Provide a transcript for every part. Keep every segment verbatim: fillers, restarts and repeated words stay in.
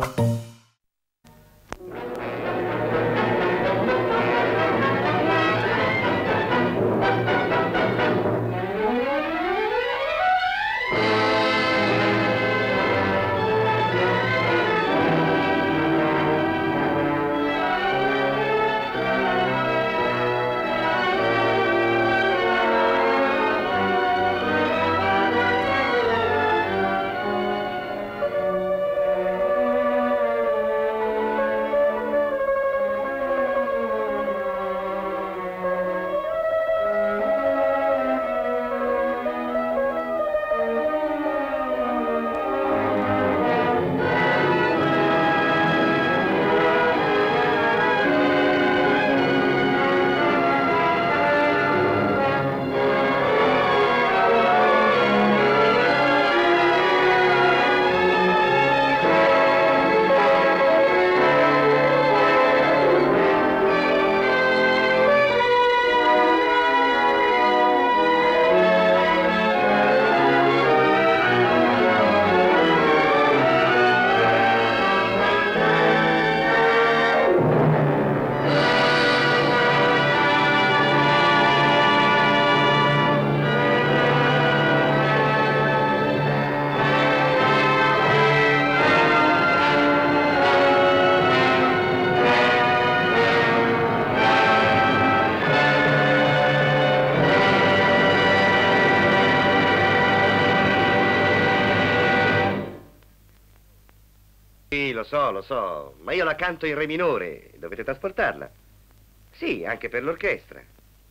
Sì, lo so, lo so, ma io la canto in re minore, dovete trasportarla. Sì, anche per l'orchestra.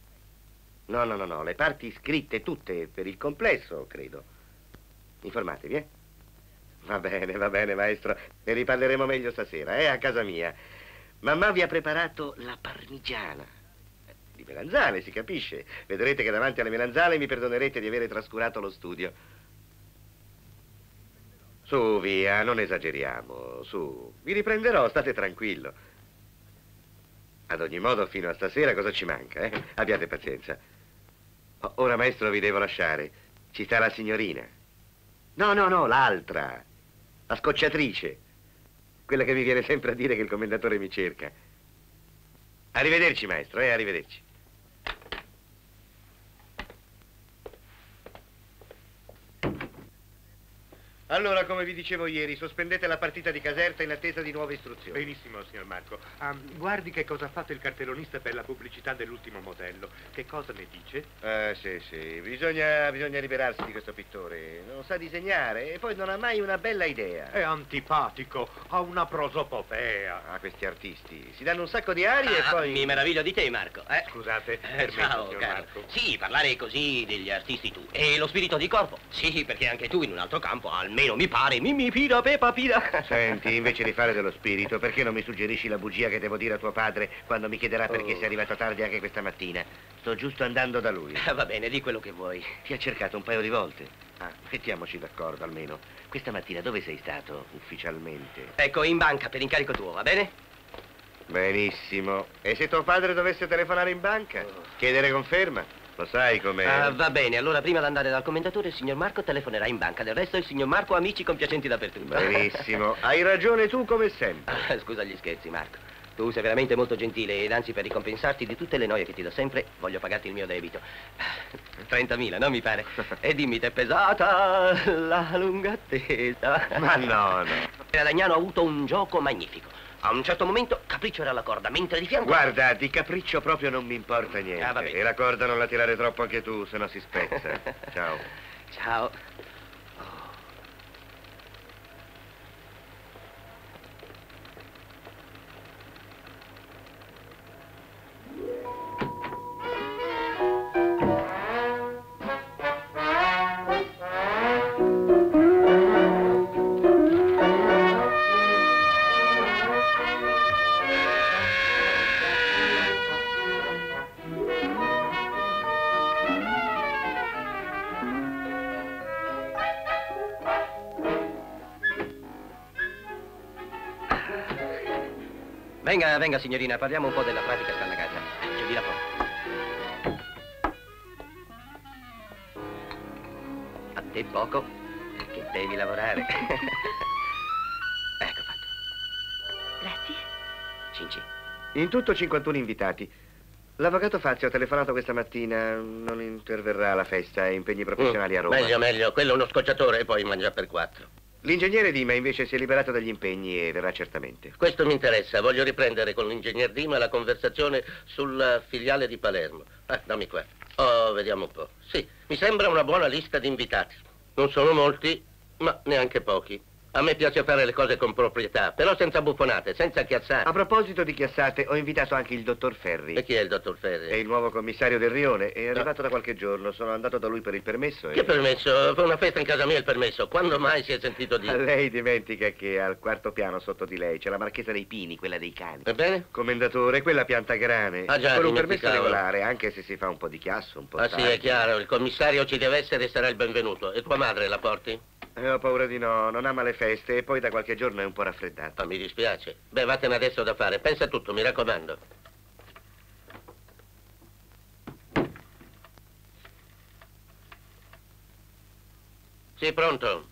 No, no, no, no, le parti scritte tutte, per il complesso, credo. Informatevi, eh? Va bene, va bene, maestro, ne riparleremo meglio stasera, eh, a casa mia. Mamma vi ha preparato la parmigiana. Di melanzane, si capisce. Vedrete che davanti alle melanzane mi perdonerete di avere trascurato lo studio. Su, via, non esageriamo, su. Vi riprenderò, state tranquillo. Ad ogni modo, fino a stasera cosa ci manca, eh? Abbiate pazienza. Oh, ora, maestro, vi devo lasciare. Ci sta la signorina. No, no, no, l'altra. La scocciatrice. Quella che mi viene sempre a dire che il commendatore mi cerca. Arrivederci, maestro, eh, arrivederci. Allora, come vi dicevo ieri, sospendete la partita di Caserta in attesa di nuove istruzioni. Benissimo, signor Marco. Um, guardi che cosa ha fatto il cartellonista per la pubblicità dell'ultimo modello. Che cosa ne dice? Eh, sì, sì. Bisogna, bisogna liberarsi di questo pittore. Non sa disegnare e poi non ha mai una bella idea. È antipatico, ha una prosopopea. Ah, questi artisti. Si danno un sacco di aria e Ah, poi... mi meraviglio di te, Marco. Eh? Scusate, Eh, permetta, ciao, signor caro. Marco. Sì, parlare così degli artisti tu. E lo spirito di corpo? Sì, perché anche tu in un altro campo, almeno mi pare, mi mi pira, pepa pira. Senti, invece di fare dello spirito, perché non mi suggerisci la bugia che devo dire a tuo padre quando mi chiederà perché Oh. sei arrivato tardi anche questa mattina? Sto giusto andando da lui. Va bene, di quello che vuoi. Ti ha cercato un paio di volte. Ah, mettiamoci d'accordo almeno. Questa mattina dove sei stato ufficialmente? Ecco, in banca per incarico tuo, va bene? Benissimo. E se tuo padre dovesse telefonare in banca? Oh. Chiedere conferma? Lo sai com'è? Ah, va bene, allora prima di andare dal commendatore il signor Marco telefonerà in banca. Del resto il signor Marco ha amici compiacenti dappertutto. Benissimo. Hai ragione tu come sempre. Ah, scusa gli scherzi, Marco. Tu sei veramente molto gentile ed anzi per ricompensarti di tutte le noie che ti do sempre voglio pagarti il mio debito. trentamila, no mi pare? E dimmi, t'è pesata la lunga attesa. Ma no, no. Dagnano ha avuto un gioco magnifico. A un certo momento Capriccio era alla corda, mentre di fianco... Guarda, di capriccio proprio non mi importa niente. Ah, va bene. E la corda non la tirare troppo anche tu, se no si spezza. Ciao. Ciao. Venga, venga signorina, parliamo un po' della pratica scannagata. Chiudi la porta. A te poco, perché devi lavorare. Ecco fatto. Grazie. Cinci. In tutto cinquantuno invitati. L'avvocato Fazio ha telefonato questa mattina, non interverrà alla festa, ha impegni professionali mm, a Roma. Meglio, meglio, quello è uno scocciatore e poi mangia per quattro. L'ingegnere Dima invece si è liberato dagli impegni e verrà certamente. Questo mi interessa, voglio riprendere con l'ingegner Dima la conversazione sulla filiale di Palermo. Ah, dammi qua. Oh, vediamo un po'. Sì, mi sembra una buona lista di invitati. Non sono molti, ma neanche pochi. A me piace fare le cose con proprietà, però senza buffonate, senza chiassate. A proposito di chiassate, ho invitato anche il dottor Ferri. E chi è il dottor Ferri? È il nuovo commissario del Rione, è arrivato no. da qualche giorno, sono andato da lui per il permesso e... Che permesso? Per una festa in casa mia il permesso. Quando mai si è sentito dire? Lei dimentica che al quarto piano sotto di lei c'è la Marchesa dei Pini, quella dei cani. Ebbene? Commendatore, quella piantagrane. Ah, già, con un permesso dimenticavo. regolare, anche se si fa un po' di chiasso, un po' Ah tardi. sì, è chiaro, il commissario ci deve essere e sarà il benvenuto. E tua madre la porti? Eh, ho paura di no, non ama le feste e poi da qualche giorno è un po' raffreddato. Ah, mi dispiace. Beh, vattene adesso da fare. Pensa a tutto, mi raccomando. Sì, pronto?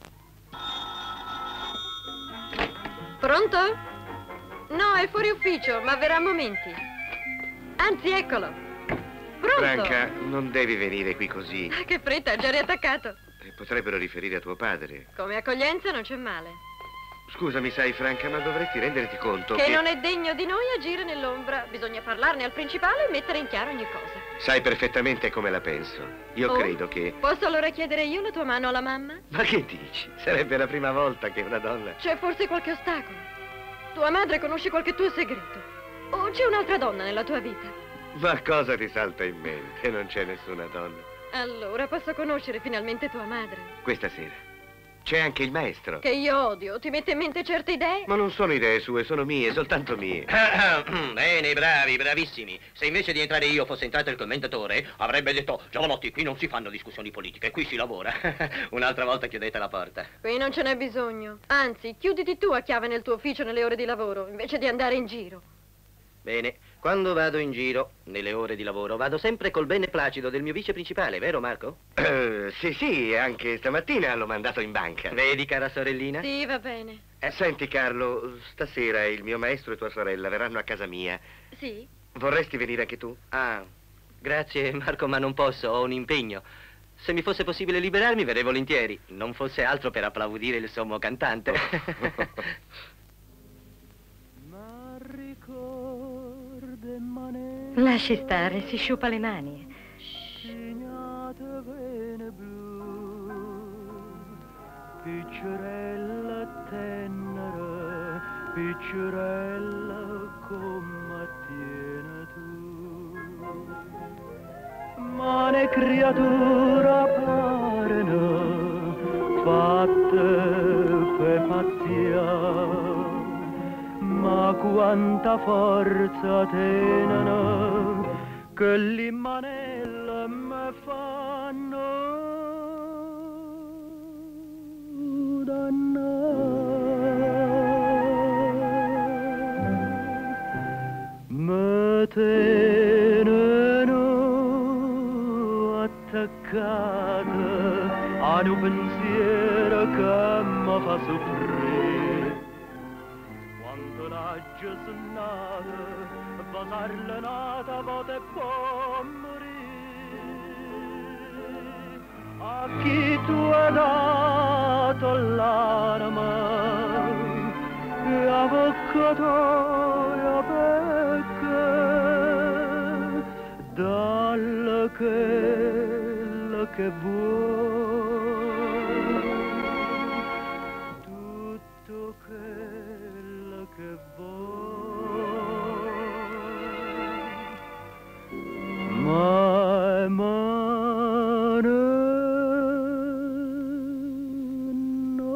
Pronto? No, è fuori ufficio, ma verrà a momenti. Anzi, eccolo. Pronto? Franca, non devi venire qui così. Ah, che fretta, ha già riattaccato. Eh, Potrebbero riferire a tuo padre. Come accoglienza non c'è male. Scusami, sai, Franca, ma dovresti renderti conto Che che... non è degno di noi agire nell'ombra. Bisogna parlarne al principale e mettere in chiaro ogni cosa. Sai perfettamente come la penso. Io Oh, credo che... Posso allora chiedere io la tua mano alla mamma? Ma che dici? Sarebbe la prima volta che una donna... C'è forse qualche ostacolo? Tua madre conosce qualche tuo segreto? O c'è un'altra donna nella tua vita? Ma cosa ti salta in mente? Non c'è nessuna donna. Allora posso conoscere finalmente tua madre. Questa sera. C'è anche il maestro. Che io odio. Ti mette in mente certe idee? Ma non sono idee sue, sono mie, soltanto mie. Bene, bravi, bravissimi. Se invece di entrare io fosse entrato il commentatore, avrebbe detto: giovanotti, qui non si fanno discussioni politiche, qui si lavora. Un'altra volta chiudete la porta. Qui non ce n'è bisogno. Anzi, chiuditi tu a chiave nel tuo ufficio nelle ore di lavoro, invece di andare in giro. Bene, quando vado in giro, nelle ore di lavoro, vado sempre col beneplacito del mio vice principale, vero Marco? Eh, sì, sì, anche stamattina l'ho mandato in banca. Vedi, cara sorellina? Sì, va bene. Eh, senti, Carlo, stasera il mio maestro e tua sorella verranno a casa mia. Sì? Vorresti venire anche tu? Ah, grazie Marco, ma non posso, ho un impegno. Se mi fosse possibile liberarmi, verrei volentieri. Non fosse altro per applaudire il sommo cantante. Lasci stare, si sciupa le mani. Piccerella tenera, piccerella come tiene tu. Ma ne creatura pareno, fatte per pazzia. Ma quanta forza tenano che li manelle me fanno dannare. Me teneno attaccata a un pensiero che mi fa soffrire. Just nada, basarla nata, vote può morire. A chi tu hai dato l'anima, e avvocatoria perché, dalle quello che vuoi, tutto quello che vuoi. My money, no.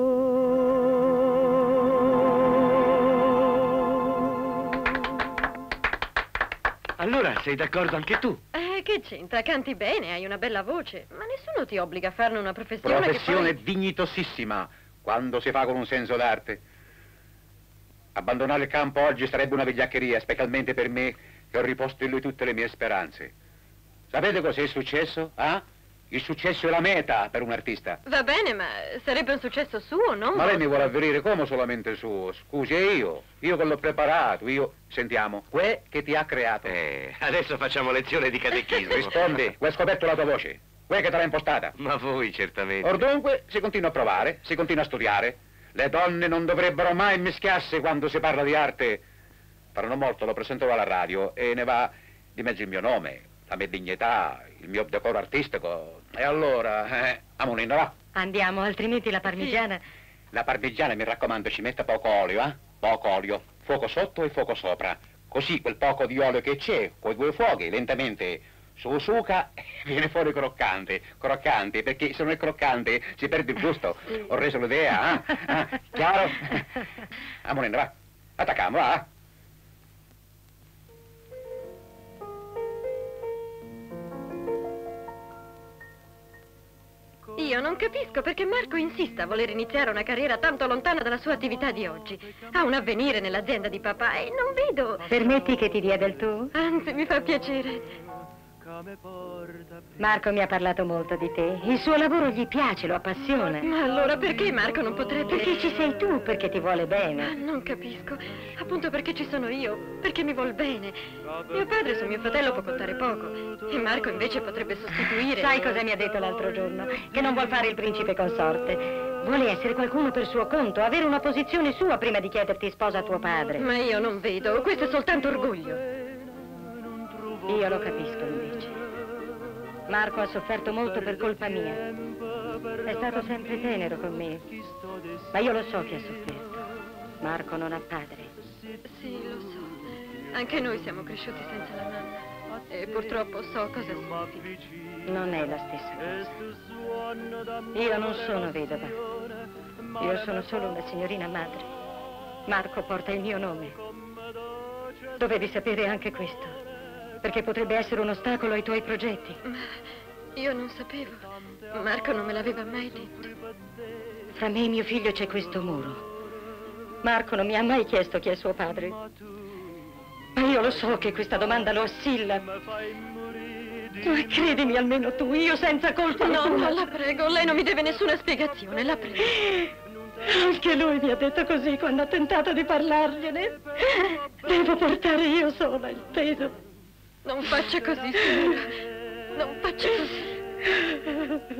Allora, sei d'accordo anche tu? Eh, che c'entra? Canti bene, hai una bella voce, ma nessuno ti obbliga a farne una professione Professione che poi... dignitosissima, quando si fa con un senso d'arte. Abbandonare il campo oggi sarebbe una vigliaccheria, specialmente per me, che ho riposto in lui tutte le mie speranze. Sapete cos'è successo? Eh? Il successo è la meta per un artista. Va bene, ma sarebbe un successo suo, non? Ma lei mi vuole avverire come solamente suo? Scusi, è io. Io che l'ho preparato, io... Sentiamo, que che ti ha creato? Eh, adesso facciamo lezione di catechismo. Rispondi, que hai scoperto la tua voce. Que che te l'ha impostata. Ma voi, certamente. Or dunque, si continua a provare, si continua a studiare. Le donne non dovrebbero mai mischiarsi quando si parla di arte. Tra non molto lo presenterò alla radio e ne va di mezzo il mio nome, la mia dignità, il mio decoro artistico. E allora, eh, Amonina, va. Andiamo, altrimenti la parmigiana... La parmigiana, mi raccomando, ci metta poco olio, eh? Poco olio. Fuoco sotto e fuoco sopra. Così quel poco di olio che c'è, coi due fuochi, lentamente su suca, viene fuori croccante. Croccante, perché se non è croccante si perde il gusto. Ho reso l'idea, eh? Ah, chiaro? Amonina, va. Attacchiamo, va. Io non capisco perché Marco insista a voler iniziare una carriera tanto lontana dalla sua attività di oggi. Ha un avvenire nell'azienda di papà e non vedo... Permetti che ti dia del tu? Anzi, mi fa piacere. Marco mi ha parlato molto di te. Il suo lavoro gli piace, lo appassiona. Ma allora perché Marco non potrebbe... Perché ci sei tu, perché ti vuole Ah, bene. non capisco. Appunto perché ci sono io, perché mi vuol bene. Mio padre su mio fratello può contare poco. E Marco invece potrebbe sostituire... Sai cosa mi ha detto l'altro giorno? Che non vuol fare il principe consorte. Vuole essere qualcuno per suo conto, avere una posizione sua prima di chiederti sposa a tuo padre. Ma io non vedo, questo è soltanto orgoglio. Io lo capisco invece. Marco ha sofferto molto per colpa mia. È stato sempre tenero con me. Ma io lo so che ha sofferto. Marco non ha padre. Sì, lo so. Anche noi siamo cresciuti senza la mamma. E purtroppo so cosa significa. Non è la stessa cosa. Io non sono vedova. Io sono solo una signorina madre. Marco porta il mio nome. Dovevi sapere anche questo. Perché potrebbe essere un ostacolo ai tuoi progetti. Ma io non sapevo. Marco non me l'aveva mai detto. Fra me e mio figlio c'è questo muro. Marco non mi ha mai chiesto chi è suo padre. Ma io lo so che questa domanda lo assilla. Ma credimi almeno tu, io senza colpa. No, no, la prego, lei non mi deve nessuna spiegazione, la prego. Anche lui mi ha detto così quando ho tentato di parlargliene. Devo portare io sola il peso. Non faccia così, signora. Non faccia così.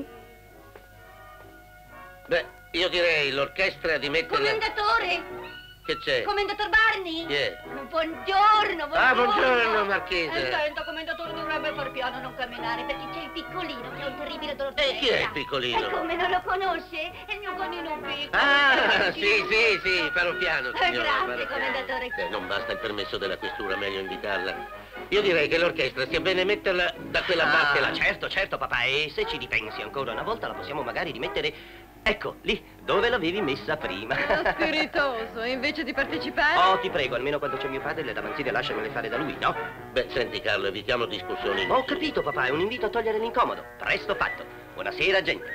Beh, io direi l'orchestra di mettere... Commendatore! Che c'è? Commendator Barney? Chi è? Buongiorno, buongiorno. Ah, buongiorno, Marchese. Eh, senta, commendatore, dovrebbe far piano, non camminare, perché c'è il piccolino che ha un terribile dolore di Eh, chi è il testa. piccolino? E come, non lo conosce? È il mio canino piccolo. Ah, il sì, piccolo. sì, sì, farò piano, Eh, signora. grazie, farò piano. commendatore. Eh, non basta il permesso della questura, meglio invitarla. Io direi che l'orchestra sia bene metterla da quella parte là. Certo, certo, papà, e se ci ripensi ancora una volta la possiamo magari rimettere... Ecco, lì, dove l'avevi messa prima. Oh, spiritoso, e invece di partecipare... Oh, ti prego, almeno quando c'è mio padre le davanzine lasciamele fare da lui, no? Beh, senti Carlo, evitiamo discussioni. Ho capito, papà, è un invito a togliere l'incomodo. Presto fatto. Buonasera, gente.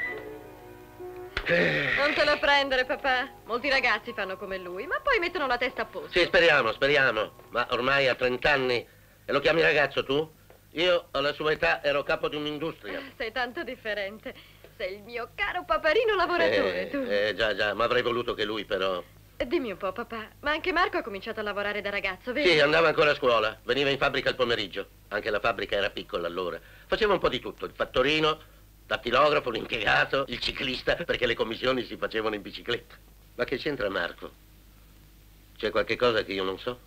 Non te lo prendere, papà. Molti ragazzi fanno come lui, ma poi mettono la testa a posto. Sì, speriamo, speriamo. Ma ormai ha trent'anni. E lo chiami ragazzo tu? Io, alla sua età, ero capo di un'industria. Sei tanto differente. Sei il mio caro paparino lavoratore, Eh, tu. eh, già, già, ma avrei voluto che lui, però... Dimmi un po', papà, ma anche Marco ha cominciato a lavorare da ragazzo, vero? Sì, andava ancora a scuola. Veniva in fabbrica il pomeriggio. Anche la fabbrica era piccola allora. Faceva un po' di tutto. Il fattorino, dattilografo, l'impiegato, il ciclista, perché le commissioni si facevano in bicicletta. Ma che c'entra Marco? C'è qualche cosa che io non so?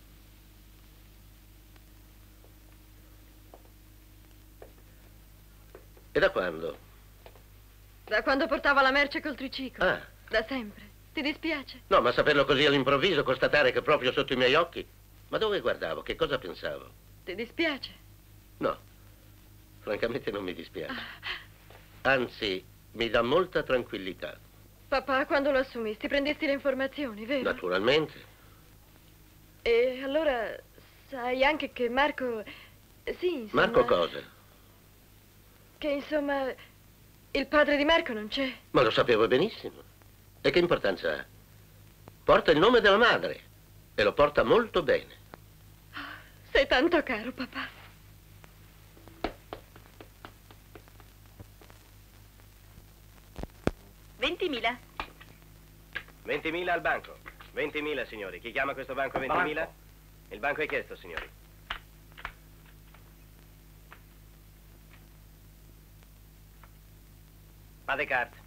E da quando? Da quando portava la merce col triciclo. Ah. Da sempre. Ti dispiace? No, ma saperlo così all'improvviso, constatare che proprio sotto i miei occhi... Ma dove guardavo? Che cosa pensavo? Ti dispiace? No, francamente non mi dispiace. Anzi, mi dà molta tranquillità. Papà, quando lo assumisti, prendesti le informazioni, vero? Naturalmente. E allora sai anche che Marco... Sì, insomma... Marco cosa? Che insomma... Il padre di Marco non c'è. Ma lo sapevo benissimo. E che importanza ha? Porta il nome della madre. E lo porta molto bene. Sei tanto caro, papà. ventimila. ventimila al banco. ventimila, signori. Chi chiama questo banco ventimila? Il banco è chiesto, signori. Fate carte.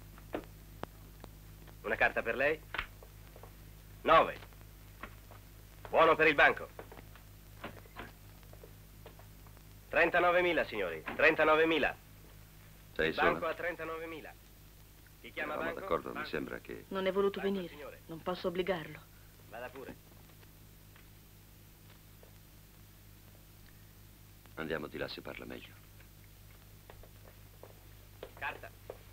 Una carta per lei. Nove. Buono per il banco. trentanovemila, signori. trentanovemila. Sei Il banco sola? a trentanovemila. Chi chiama Eravamo banco? d'accordo, mi Banco. sembra che... Non è voluto Banco, venire. signore. Non posso obbligarlo. Vada pure. Andiamo di là, si parla meglio. Carta.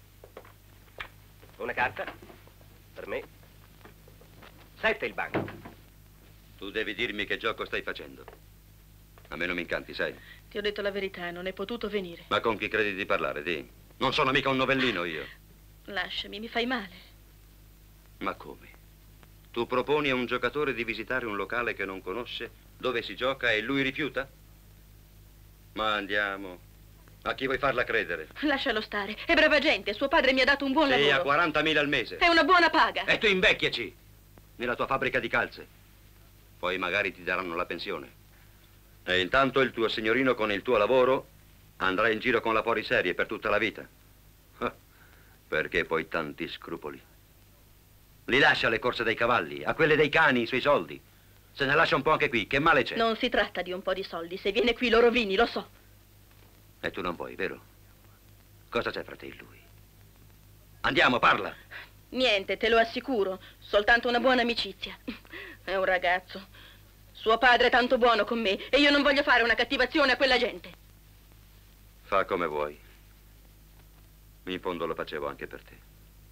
Una carta. Per me. Sette il banco. Tu devi dirmi che gioco stai facendo. A me non mi incanti, sai? Ti ho detto la verità, non hai potuto venire. Ma con chi credi di parlare, di? Non sono mica un novellino io. Lasciami, mi fai male. Ma come? Tu proponi a un giocatore di visitare un locale che non conosce, dove si gioca e lui rifiuta? Ma andiamo. A chi vuoi farla credere? Lascialo stare. È brava gente, suo padre mi ha dato un buon Sì, lavoro. a quarantamila al mese. È una buona paga. E tu invecchiaci nella tua fabbrica di calze. Poi magari ti daranno la pensione. E intanto il tuo signorino con il tuo lavoro andrà in giro con la poriserie per tutta la vita. Ah, perché poi tanti scrupoli? Li lascia alle corse dei cavalli, a quelle dei cani, i suoi soldi. Se ne lascia un po' anche qui, che male c'è? Non si tratta di un po' di soldi. Se viene qui lo rovini, lo so. E tu non vuoi, vero? Cosa c'è fra te e lui? Andiamo, parla. Niente, te lo assicuro. Soltanto una buona amicizia. È un ragazzo. Suo padre è tanto buono con me e io non voglio fare una cattivazione a quella gente. Fa come vuoi. In fondo lo facevo anche per te.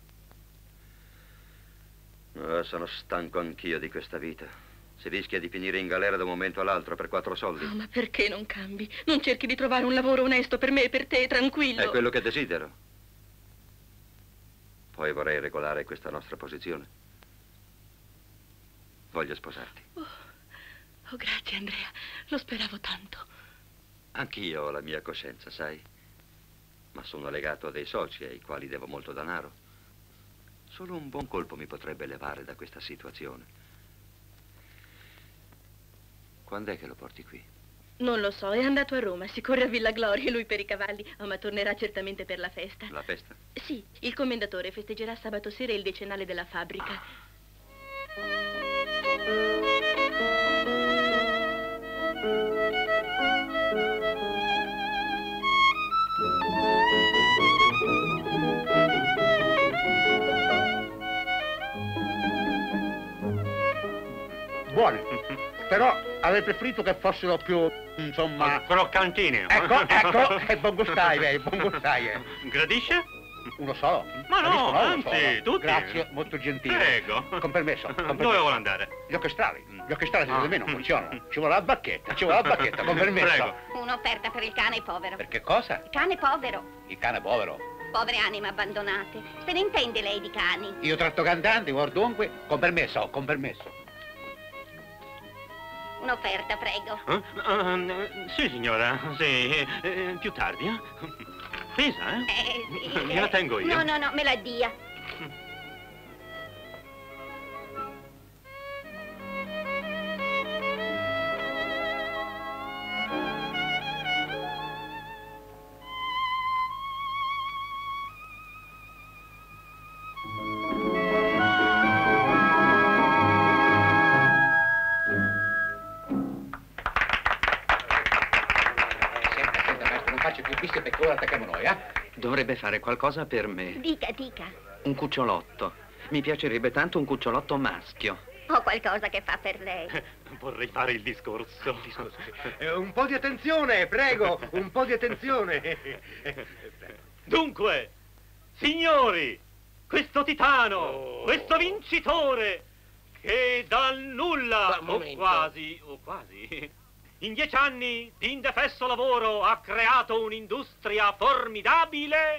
Oh, sono stanco anch'io di questa vita. Si rischia di finire in galera da un momento all'altro per quattro soldi. Oh, ma perché non cambi? Non cerchi di trovare un lavoro onesto per me e per te, tranquillo. È quello che desidero. Poi vorrei regolare questa nostra posizione. Voglio sposarti. Oh, oh, grazie, Andrea. Lo speravo tanto. Anch'io ho la mia coscienza, sai? Ma sono legato a dei soci ai quali devo molto denaro. Solo un buon colpo mi potrebbe levare da questa situazione. Quando è che lo porti qui? Non lo so, è andato a Roma, si corre a Villa Gloria, lui per i cavalli, oh, ma tornerà certamente per la festa. La festa? Sì, il commendatore festeggerà sabato sera il decennale della fabbrica. Buone, però avrei preferito che fossero più, insomma... Croccantine. Ecco, ecco, e buon gustai, lei, buon gustai. eh. Gradisce? Uno solo? Ma no, Gradisco, uno anzi, solo. tutti. Grazie, molto gentile. Prego. Con permesso, con permesso. Dove vuole andare? Gli orchestrali, gli orchestrali secondo Ah. me non funzionano. Ci vuole la bacchetta, ci vuole la bacchetta, con permesso. Prego. Un'offerta per il cane povero. Per che cosa? Il cane povero. Il cane povero. Povere anime abbandonate. Se ne intende lei di cani? Io tratto cantanti, guarda dunque, con permesso, con permesso. Un'offerta, prego. Eh? Ah, sì, signora, sì. Eh, più tardi, eh? Pesa, eh? Eh, sì. Gliela tengo io. No, no, no, me la dia. Non faccio più piste perché ora attacchiamo noi, eh? Dovrebbe fare qualcosa per me. Dica, dica. Un cucciolotto. Mi piacerebbe tanto un cucciolotto maschio. Ho qualcosa che fa per lei. Vorrei fare il discorso. Eh, un po' di attenzione, prego, un po' di attenzione. Dunque, signori, questo titano, Oh. questo vincitore, che dal nulla, Ma, o momento. quasi, o quasi, in dieci anni di indefesso lavoro ha creato un'industria formidabile,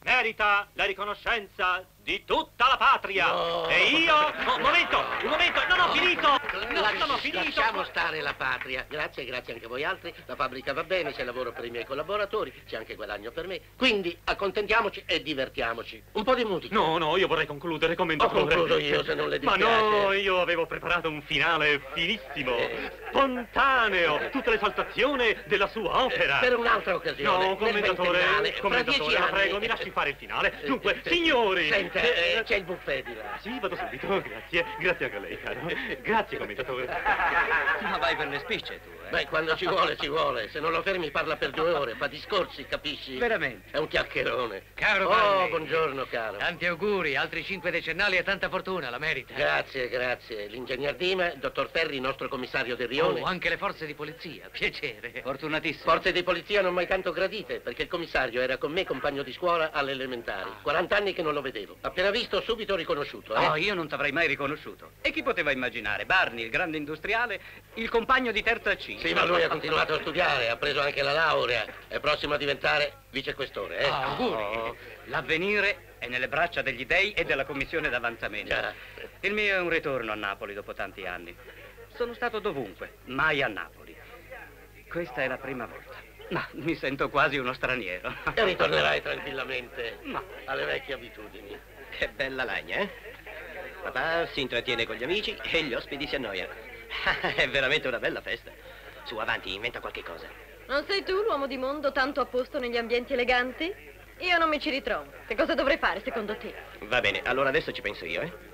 merita la riconoscenza di tutta la patria. No. E io... Oh, un momento, un momento, non ho finito! Non sono finito! Lasciamo stare la patria. Grazie, grazie anche a voi altri. La fabbrica va bene, c'è lavoro per i miei collaboratori, c'è anche guadagno per me. Quindi accontentiamoci e divertiamoci. Un po' di musica. No, no, io vorrei concludere, commendatore. Ho concluso io, se non le dispiace. Ma no, io avevo preparato un finale finissimo, spontaneo, tutta l'esaltazione della sua opera. Per un'altra occasione. No, commendatore, commendatore, la prego, mi lasci fare il finale. Dunque, signori... Senta, eh, c'è il buffet di là. Sì, vado subito, grazie. Grazie anche a lei, caro. Grazie, commendatore. Ma vai per le spicce, tu, eh? Beh, quando ci vuole, ci vuole. Se non lo fermi parla per due ore, fa discorsi, capisci? Veramente? È un chiacchierone. Caro Oh, Barney. buongiorno, caro. Tanti auguri, altri cinque decennali e tanta fortuna, la merita. Grazie, grazie. L'ingegner Dima, il dottor Ferri, nostro commissario del rione. Oh, anche le forze di polizia, piacere. Fortunatissimo. Forze di polizia non mai tanto gradite, perché il commissario era con me compagno di scuola alle elementari. quaranta anni che non lo vedevo. Appena visto, subito riconosciuto, eh? No, io non t'avrei mai riconosciuto. E chi poteva immaginare? Barney, il grande industriale, il compagno di terza C. Sì, ma lui ha continuato a studiare, ha preso anche la laurea. È prossimo a diventare vicequestore, eh? Ah, auguri. L'avvenire è nelle braccia degli dei e della commissione d'avanzamento. Già. Il mio è un ritorno a Napoli dopo tanti anni. Sono stato dovunque, mai a Napoli. Questa è la prima volta. Ma mi sento quasi uno straniero. E ritornerai tranquillamente Ma alle vecchie abitudini. Che bella lagna, eh? Papà si intrattiene con gli amici e gli ospiti si annoiano. È veramente una bella festa. Su, avanti, inventa qualche cosa. Non sei tu l'uomo di mondo tanto a posto negli ambienti eleganti? Io non mi ci ritrovo. Che cosa dovrei fare secondo te? Va bene, allora adesso ci penso io, eh?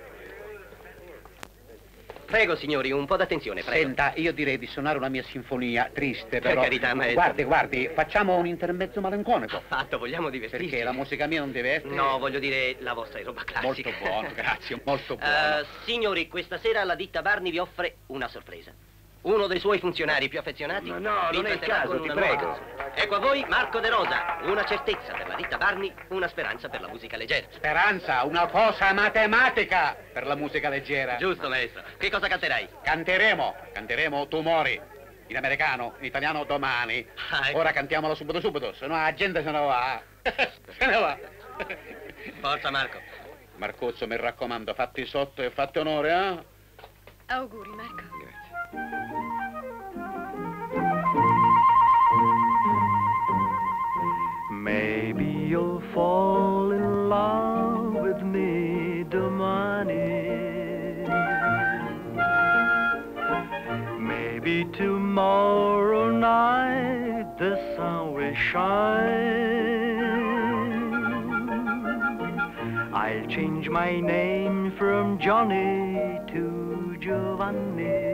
Prego, signori, un po' d'attenzione, prego. Senta, io direi di suonare una mia sinfonia triste, Per però... carità, maestro. Guardi, guardi, facciamo un intermezzo malinconico. Fatto, vogliamo divertirci. Perché la musica mia non deve essere... No, voglio dire, la vostra è roba classica. Molto buono, grazie, molto buono. Uh, signori, questa sera la ditta Barney vi offre una sorpresa. Uno dei suoi funzionari più affezionati Ma no, vi non è il intratterrà caso, con ti una nuova prego. canzone. Ecco a voi Marco De Rosa, una certezza per la ditta Barney, una speranza per la musica leggera. Speranza, una cosa matematica per la musica leggera. Giusto, maestro. Che cosa canterai? Canteremo, canteremo Tu mori. In americano, in italiano domani. Ah, ecco. Ora cantiamolo subito subito, se no la gente se ne va. Se ne va. Forza, Marco. Marcuzzo, mi raccomando, fatti sotto e fatti onore, eh? Auguri, Marco. Maybe you'll fall in love with me, domani. Maybe tomorrow night the sun will shine. I'll change my name from Johnny to Giovanni.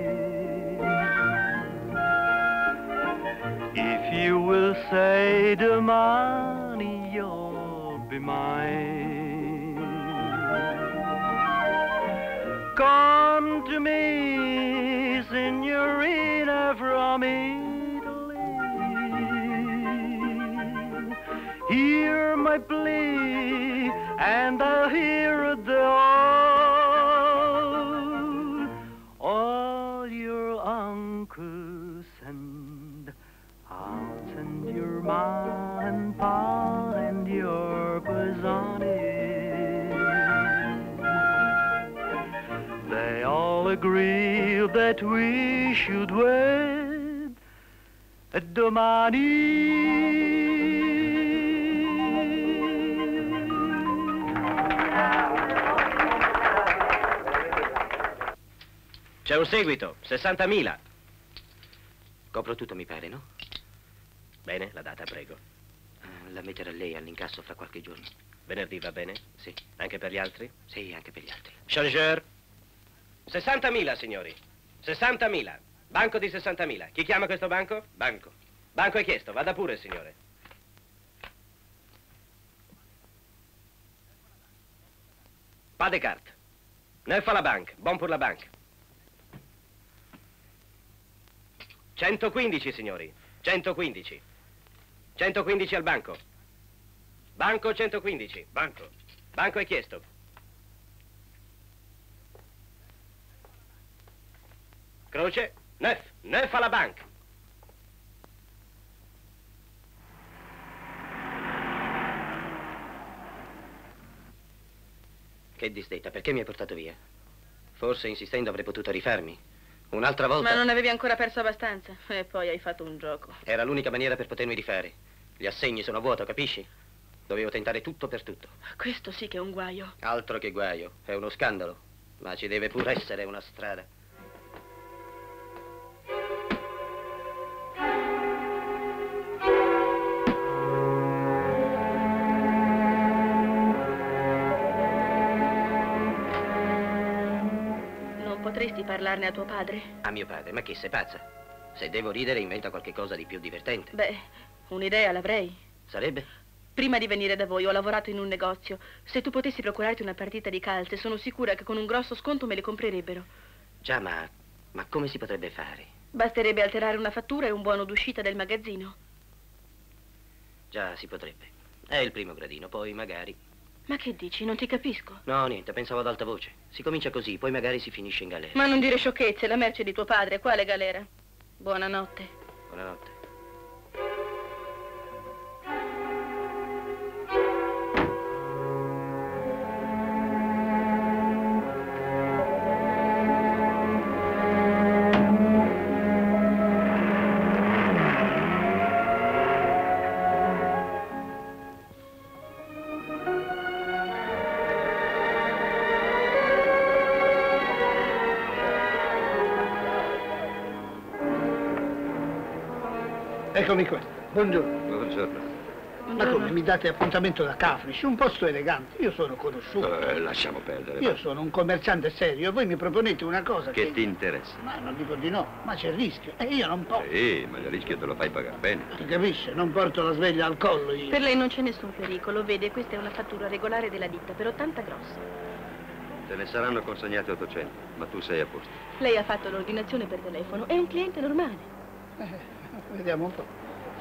If you will say domani, you'll be mine. Come to me, signorina from Italy. Hear my plea, and I'll hear the all. All your uncles and aunts and your ma and pa and your Pisani. They all agree that we should wed at domani. C'è un seguito, sessantamila. Copro tutto, mi pare, no? Bene, la data, prego. Uh, la metterò a lei all'incasso fra qualche giorno. Venerdì va bene? Sì. Anche per gli altri? Sì, anche per gli altri. Changeur. sessantamila, signori. sessantamila. Banco di sessantamila. Chi chiama questo banco? Banco. Banco è chiesto, vada pure, signore. Pas de carte. Neuf à la banque. Bon pour la banque. centoquindici, signori. centoquindici. centoquindici al banco. Banco centoquindici. Banco. Banco è chiesto. Croce. Neuf. Neuf alla banca. Che disdetta, perché mi hai portato via? Forse insistendo avrei potuto rifarmi. Un'altra volta... Ma non avevi ancora perso abbastanza. E poi hai fatto un gioco. Era l'unica maniera per potermi rifare. Gli assegni sono a vuoto, capisci? Dovevo tentare tutto per tutto. Questo sì che è un guaio. Altro che guaio, è uno scandalo. Ma ci deve pure essere una strada. Non potresti parlarne a tuo padre? A mio padre? Ma che, sei pazza? Se devo ridere, inventa qualche cosa di più divertente. Beh, un'idea l'avrei. Sarebbe? Prima di venire da voi ho lavorato in un negozio. Se tu potessi procurarti una partita di calze, sono sicura che con un grosso sconto me le comprerebbero. Già, ma... ma come si potrebbe fare? Basterebbe alterare una fattura e un buono d'uscita del magazzino. Già, si potrebbe. È il primo gradino, poi magari... Ma che dici? Non ti capisco. No, niente, pensavo ad alta voce. Si comincia così, poi magari si finisce in galera. Ma non dire sciocchezze, la merce di tuo padre, quale galera? Buonanotte. Buonanotte. Eccomi qua. Buongiorno. Buongiorno. Ma come, mi date appuntamento da Cafric? Un posto elegante. Io sono conosciuto. Eh, lasciamo perdere. Io va. sono un commerciante serio e voi mi proponete una cosa che... Che ti interessa? Ma non dico di no, ma c'è il rischio. E io non posso. Sì, ma il rischio te lo fai pagare bene. Si capisce? Non porto la sveglia al collo io. Per lei non c'è nessun pericolo, vede, questa è una fattura regolare della ditta, per ottanta gross. Te ne saranno consegnati ottocento, ma tu sei a posto. Lei ha fatto l'ordinazione per telefono, è un cliente normale. Eh, vediamo un po'.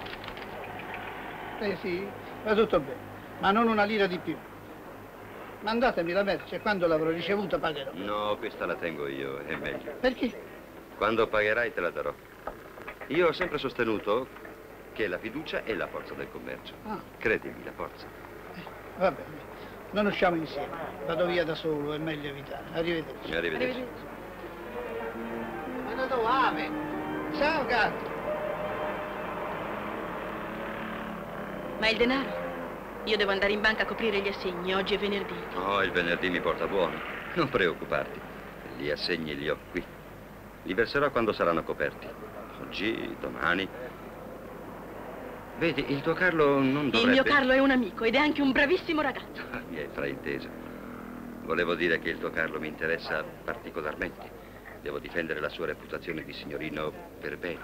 Eh sì, va tutto bene, ma non una lira di più. Mandatemi la merce, quando l'avrò ricevuta pagherò. No, questa la tengo io, è meglio. Perché? Quando pagherai te la darò. Io ho sempre sostenuto che la fiducia è la forza del commercio. Ah. Credimi, la forza. Eh, va bene, non usciamo insieme. Vado via da solo, è meglio evitare. Arrivederci. Arrivederci. Ma da dove ave? Ciao, gatto. Ma il denaro? Io devo andare in banca a coprire gli assegni, oggi è venerdì. No, il venerdì mi porta buono. Non preoccuparti. Gli assegni li ho qui. Li verserò quando saranno coperti. Oggi, domani. Vedi, il tuo Carlo non dovrebbe... Il mio Carlo è un amico ed è anche un bravissimo ragazzo. Ah, mi hai frainteso. Volevo dire che il tuo Carlo mi interessa particolarmente. Devo difendere la sua reputazione di signorino per bene.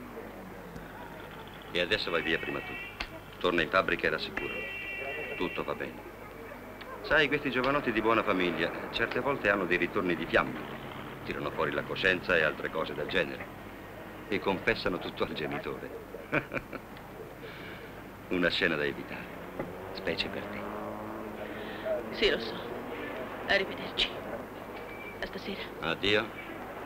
E adesso vai via prima tu. Torna in fabbrica e rassicuralo. Tutto va bene. Sai, questi giovanotti di buona famiglia certe volte hanno dei ritorni di fiamma. Tirano fuori la coscienza e altre cose del genere. E confessano tutto al genitore. Una scena da evitare, specie per te. Sì, lo so. Arrivederci. A stasera. Addio.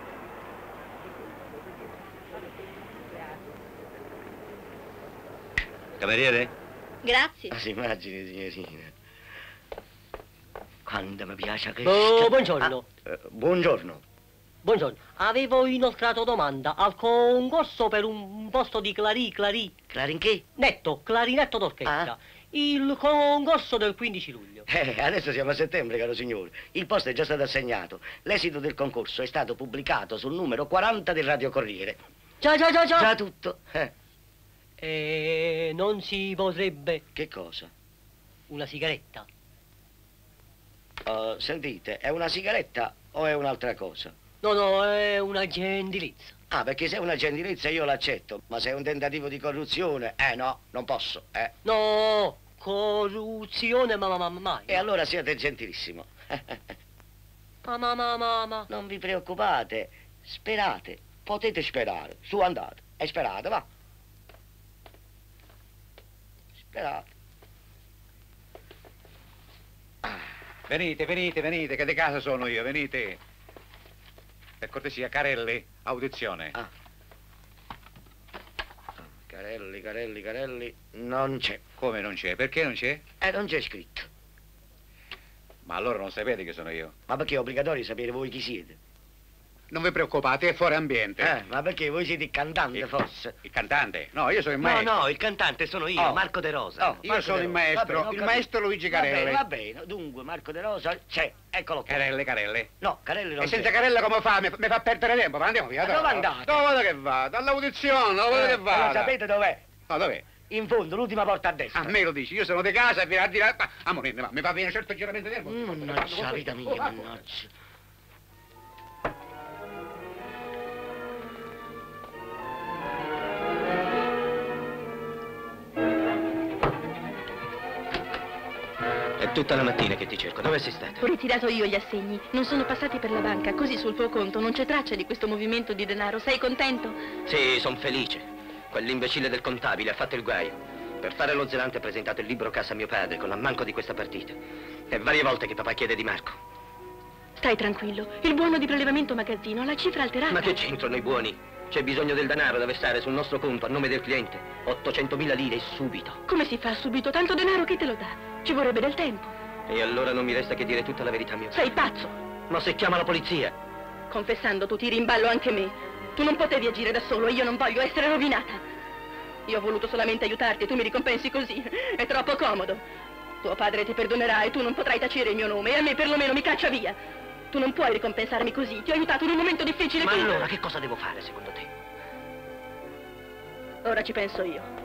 Cameriere? Grazie. Si immagini, signorina. Quando mi piace che... Oh, buongiorno. Ah, eh, buongiorno. Buongiorno. Avevo inoltrato domanda al concorso per un posto di clarì, clarì. Clarin che? Netto, clarinetto d'orchestra. Ah. Il concorso del quindici luglio. Eh, adesso siamo a settembre, caro signore. Il posto è già stato assegnato. L'esito del concorso è stato pubblicato sul numero quaranta del Radio Corriere. Già, già, già, già. Già tutto. Eh. E non si potrebbe... Che cosa? Una sigaretta. Uh, sentite, è una sigaretta o è un'altra cosa? No, no, è una gentilezza. Ah, perché se è una gentilezza io l'accetto, ma se è un tentativo di corruzione, eh no, non posso, eh. No, corruzione, ma, ma, ma mai. E allora siete gentilissimo. ma, ma, ma, ma, ma. Non vi preoccupate, sperate, potete sperare, su andate, e sperate, va. Sperate. Venite, venite, venite, che di casa sono io, venite. Per cortesia, Carelli, audizione. Ah. Carelli, Carelli, Carelli, non c'è. Come non c'è? Perché non c'è? Eh, non c'è scritto. Ma allora non sapete che sono io? Ma perché è obbligatorio sapere voi chi siete? Non vi preoccupate, è fuori ambiente. Eh, ma perché voi siete il cantante, il, forse? Il cantante? No, io sono il no, maestro. No, no, il cantante sono io, oh. Marco De Rosa. Oh, io Marco sono De il Rosa. maestro, Bene, il maestro Luigi Carelle. Va bene, va bene. Dunque, Marco De Rosa c'è, eccolo qua. Carelle, Carelle. No, Carelle non E c'è. senza Carelle come fa? Mi, mi fa perdere tempo, ma andiamo via. Ma dove andate? Dove vado che vado? All'audizione, dove vado Eh, che vado? lo sapete dov'è? No, dov'è? In fondo, l'ultima porta a destra. A me lo dici, io sono di casa e viene a dire... Ah, amore, ma mi fa venire un certo giramento di tempo. Mannaggia, vita mia, mannaggia. È tutta la mattina che ti cerco. Dove sei stata? Ho ritirato io gli assegni. Non sono passati per la banca, così sul tuo conto non c'è traccia di questo movimento di denaro. Sei contento? Sì, sono felice. Quell'imbecille del contabile ha fatto il guaio. Per fare lo zelante ha presentato il libro casa a mio padre con l'ammanco di questa partita. È varie volte che papà chiede di Marco. Stai tranquillo. Il buono di prelevamento magazzino ha la cifra alterata. Ma che c'entrano i buoni? C'è bisogno del denaro, deve stare sul nostro conto a nome del cliente. ottocentomila lire subito. Come si fa subito? Tanto denaro chi te lo dà? Ci vorrebbe del tempo. E allora non mi resta che dire tutta la verità a mio padre. Sei pazzo! Ma se chiama la polizia? Confessando, tu tiri in ballo anche me. Tu non potevi agire da solo e io non voglio essere rovinata. Io ho voluto solamente aiutarti e tu mi ricompensi così. È troppo comodo. Tuo padre ti perdonerà e tu non potrai tacere il mio nome e a me perlomeno mi caccia via. Tu non puoi ricompensarmi così. Ti ho aiutato in un momento difficile. Ma tu... allora che cosa devo fare secondo te? Ora ci penso io.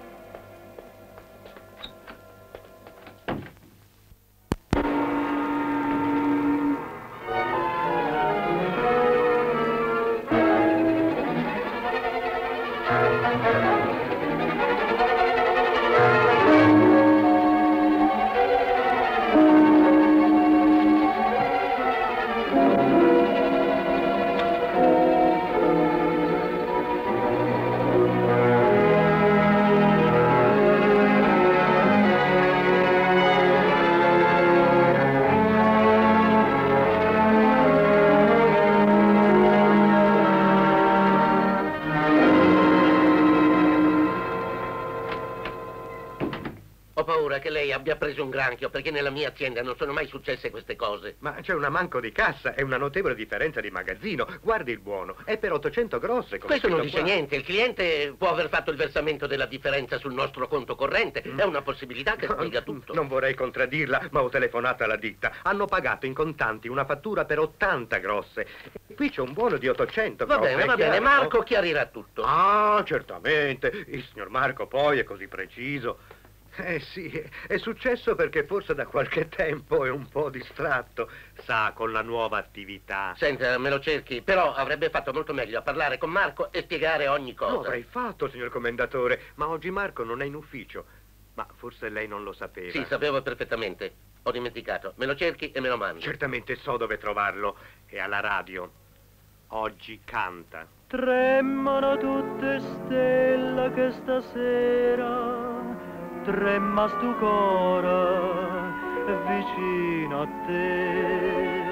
Che lei abbia preso un granchio, perché nella mia azienda non sono mai successe queste cose. Ma c'è un ammanco di cassa e una notevole differenza di magazzino. Guardi il buono, è per ottocento grosse. Come Questo non scritto dice qua. niente, il cliente può aver fatto il versamento della differenza sul nostro conto corrente, Mm. è una possibilità che No, spiega tutto. Non vorrei contraddirla, ma ho telefonato alla ditta. Hanno pagato in contanti una fattura per ottanta grosse. E qui c'è un buono di ottocento Va grosse. bene, è va chiaro, bene, Marco no? chiarirà tutto. Ah, certamente. Il signor Marco poi è così preciso. Eh sì, è successo perché forse da qualche tempo è un po' distratto, sa, con la nuova attività. Senta, me lo cerchi, però avrebbe fatto molto meglio a parlare con Marco e spiegare ogni cosa. Lo avrei fatto, signor commendatore, ma oggi Marco non è in ufficio. Ma forse lei non lo sapeva. Sì, sapevo perfettamente. Ho dimenticato. Me lo cerchi e me lo mandi. Certamente so dove trovarlo. È alla radio. Oggi canta. Tremano tutte stelle che stasera tremma stu cuore vicino a te.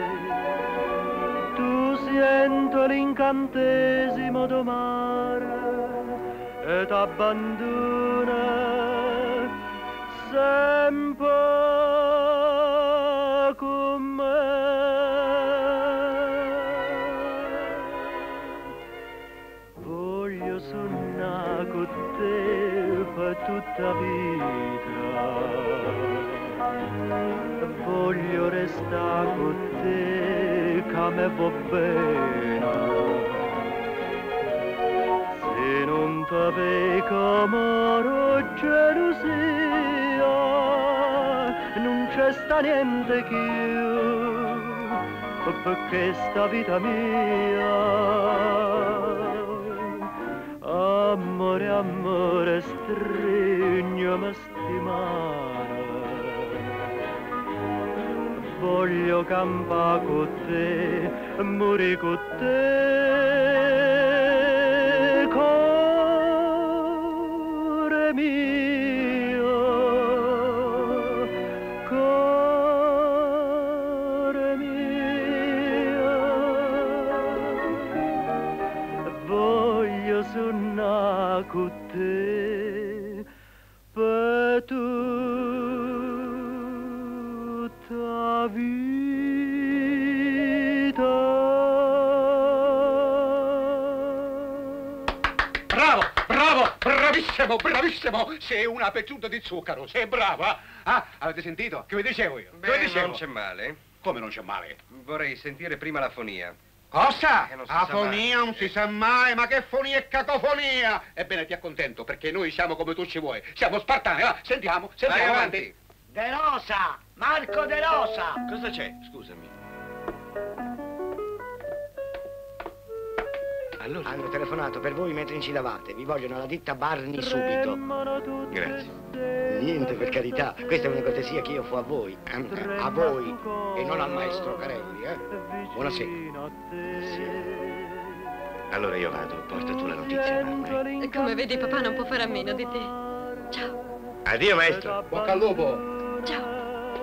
Tu sento l'incantesimo do mare e t'abbandona sempre con me. Voglio suonare con te per tutta vita, voglio restare con te che me va bene. Se non t'avevo amore gelosia, non c'è sta niente che io, perché sta vita mia. Amore, amore, strignami sti mani, voglio campare con te, morire con te, cuore mio, cuore mio, voglio suonare con te per tutta vita. bravissimo, bravissimo! Sei una pezzuta di zucchero, sei brava! Ah, avete sentito? Che vi dicevo io? Che vi Beh, dicevo? non c'è male. Come non c'è male? Vorrei sentire prima la fonia. Cosa? Eh, non si La sa fonia mai. non si sa mai, ma che fonia e cacofonia! Ebbene, ti accontento, perché noi siamo come tu ci vuoi. Siamo spartani, va, sentiamo, sentiamo, Vai avanti. avanti. De Rosa! Marco De Rosa! Cosa c'è? Scusami. Allora? Hanno telefonato per voi mentre incidavate. Vi vogliono alla ditta Barni subito. Grazie. Niente, per carità. Questa è una cortesia che io fo a voi. A voi. E non al maestro Carelli, eh? Buonasera. Allora io vado, porta tu la notizia, mamma. E come vedi, papà non può fare a meno di te. Ciao. Addio, maestro. Bocca al lupo. Ciao.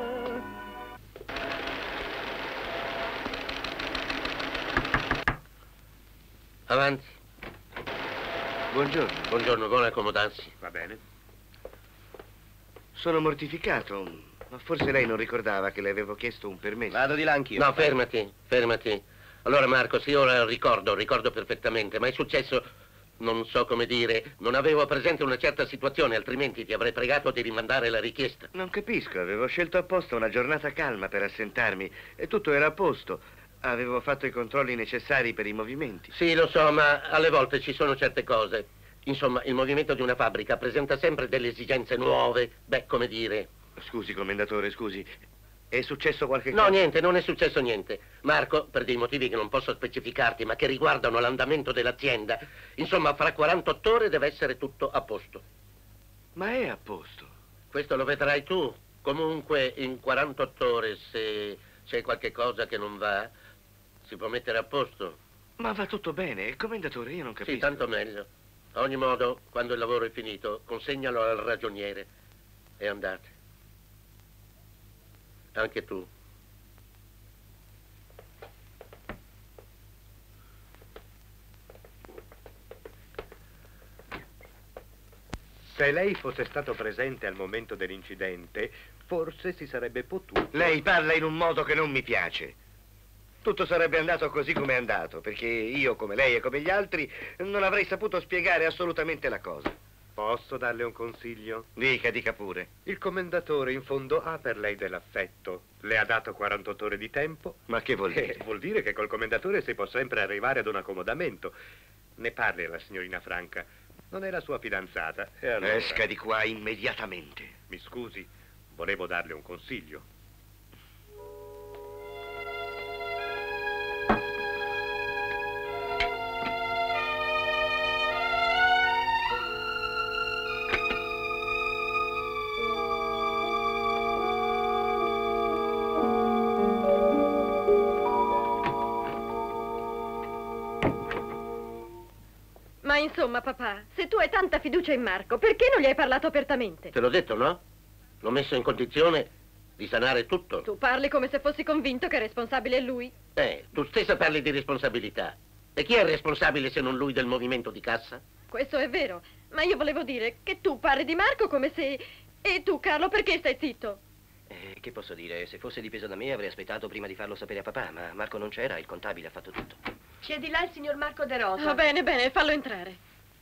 Avanti. Buongiorno. Buongiorno, buon accomodarsi. Va bene. Sono mortificato, ma forse lei non ricordava che le avevo chiesto un permesso. Vado di là anch'io. No, fermati, fermati. Allora, Marco, sì, ora ricordo, ricordo perfettamente, ma è successo, non so come dire, non avevo presente una certa situazione, altrimenti ti avrei pregato di rimandare la richiesta. Non capisco, avevo scelto apposta una giornata calma per assentarmi e tutto era a posto. Avevo fatto i controlli necessari per i movimenti. Sì, lo so, ma alle volte ci sono certe cose. Insomma, il movimento di una fabbrica presenta sempre delle esigenze nuove, beh, come dire... Scusi, commendatore, scusi. È successo qualche No, cosa? niente, non è successo niente. Marco, per dei motivi che non posso specificarti, ma che riguardano l'andamento dell'azienda, insomma, fra quarantotto ore deve essere tutto a posto. Ma è a posto. Questo lo vedrai tu. Comunque, in quarantotto ore, se c'è qualche cosa che non va, si può mettere a posto. Ma va tutto bene, commendatore, io non capisco. Sì, tanto meglio. A ogni modo, quando il lavoro è finito, consegnalo al ragioniere e andate. Anche tu. Se lei fosse stato presente al momento dell'incidente, forse si sarebbe potuto... Lei parla in un modo che non mi piace. Tutto sarebbe andato così come è andato, perché io, come lei e come gli altri, non avrei saputo spiegare assolutamente la cosa. Posso darle un consiglio? Dica, dica pure. Il commendatore, in fondo, ha per lei dell'affetto. Le ha dato quarantotto ore di tempo. Ma che vuol dire? Eh, vuol dire che col commendatore si può sempre arrivare ad un accomodamento. Ne parli alla signorina Franca. Non è la sua fidanzata. E allora... Esca di qua immediatamente. Mi scusi, volevo darle un consiglio. Ma insomma, papà, se tu hai tanta fiducia in Marco, perché non gli hai parlato apertamente? Te l'ho detto, no? L'ho messo in condizione di sanare tutto. Tu parli come se fossi convinto che il responsabile è lui. Eh, tu stessa parli di responsabilità. E chi è il responsabile se non lui del movimento di cassa? Questo è vero, ma io volevo dire che tu parli di Marco come se... E tu, Carlo, perché stai zitto? Eh, che posso dire? Se fosse dipeso da me avrei aspettato prima di farlo sapere a papà, ma Marco non c'era, il contabile ha fatto tutto. C'è di là il signor Marco De Rosa. Va bene, bene, fallo entrare.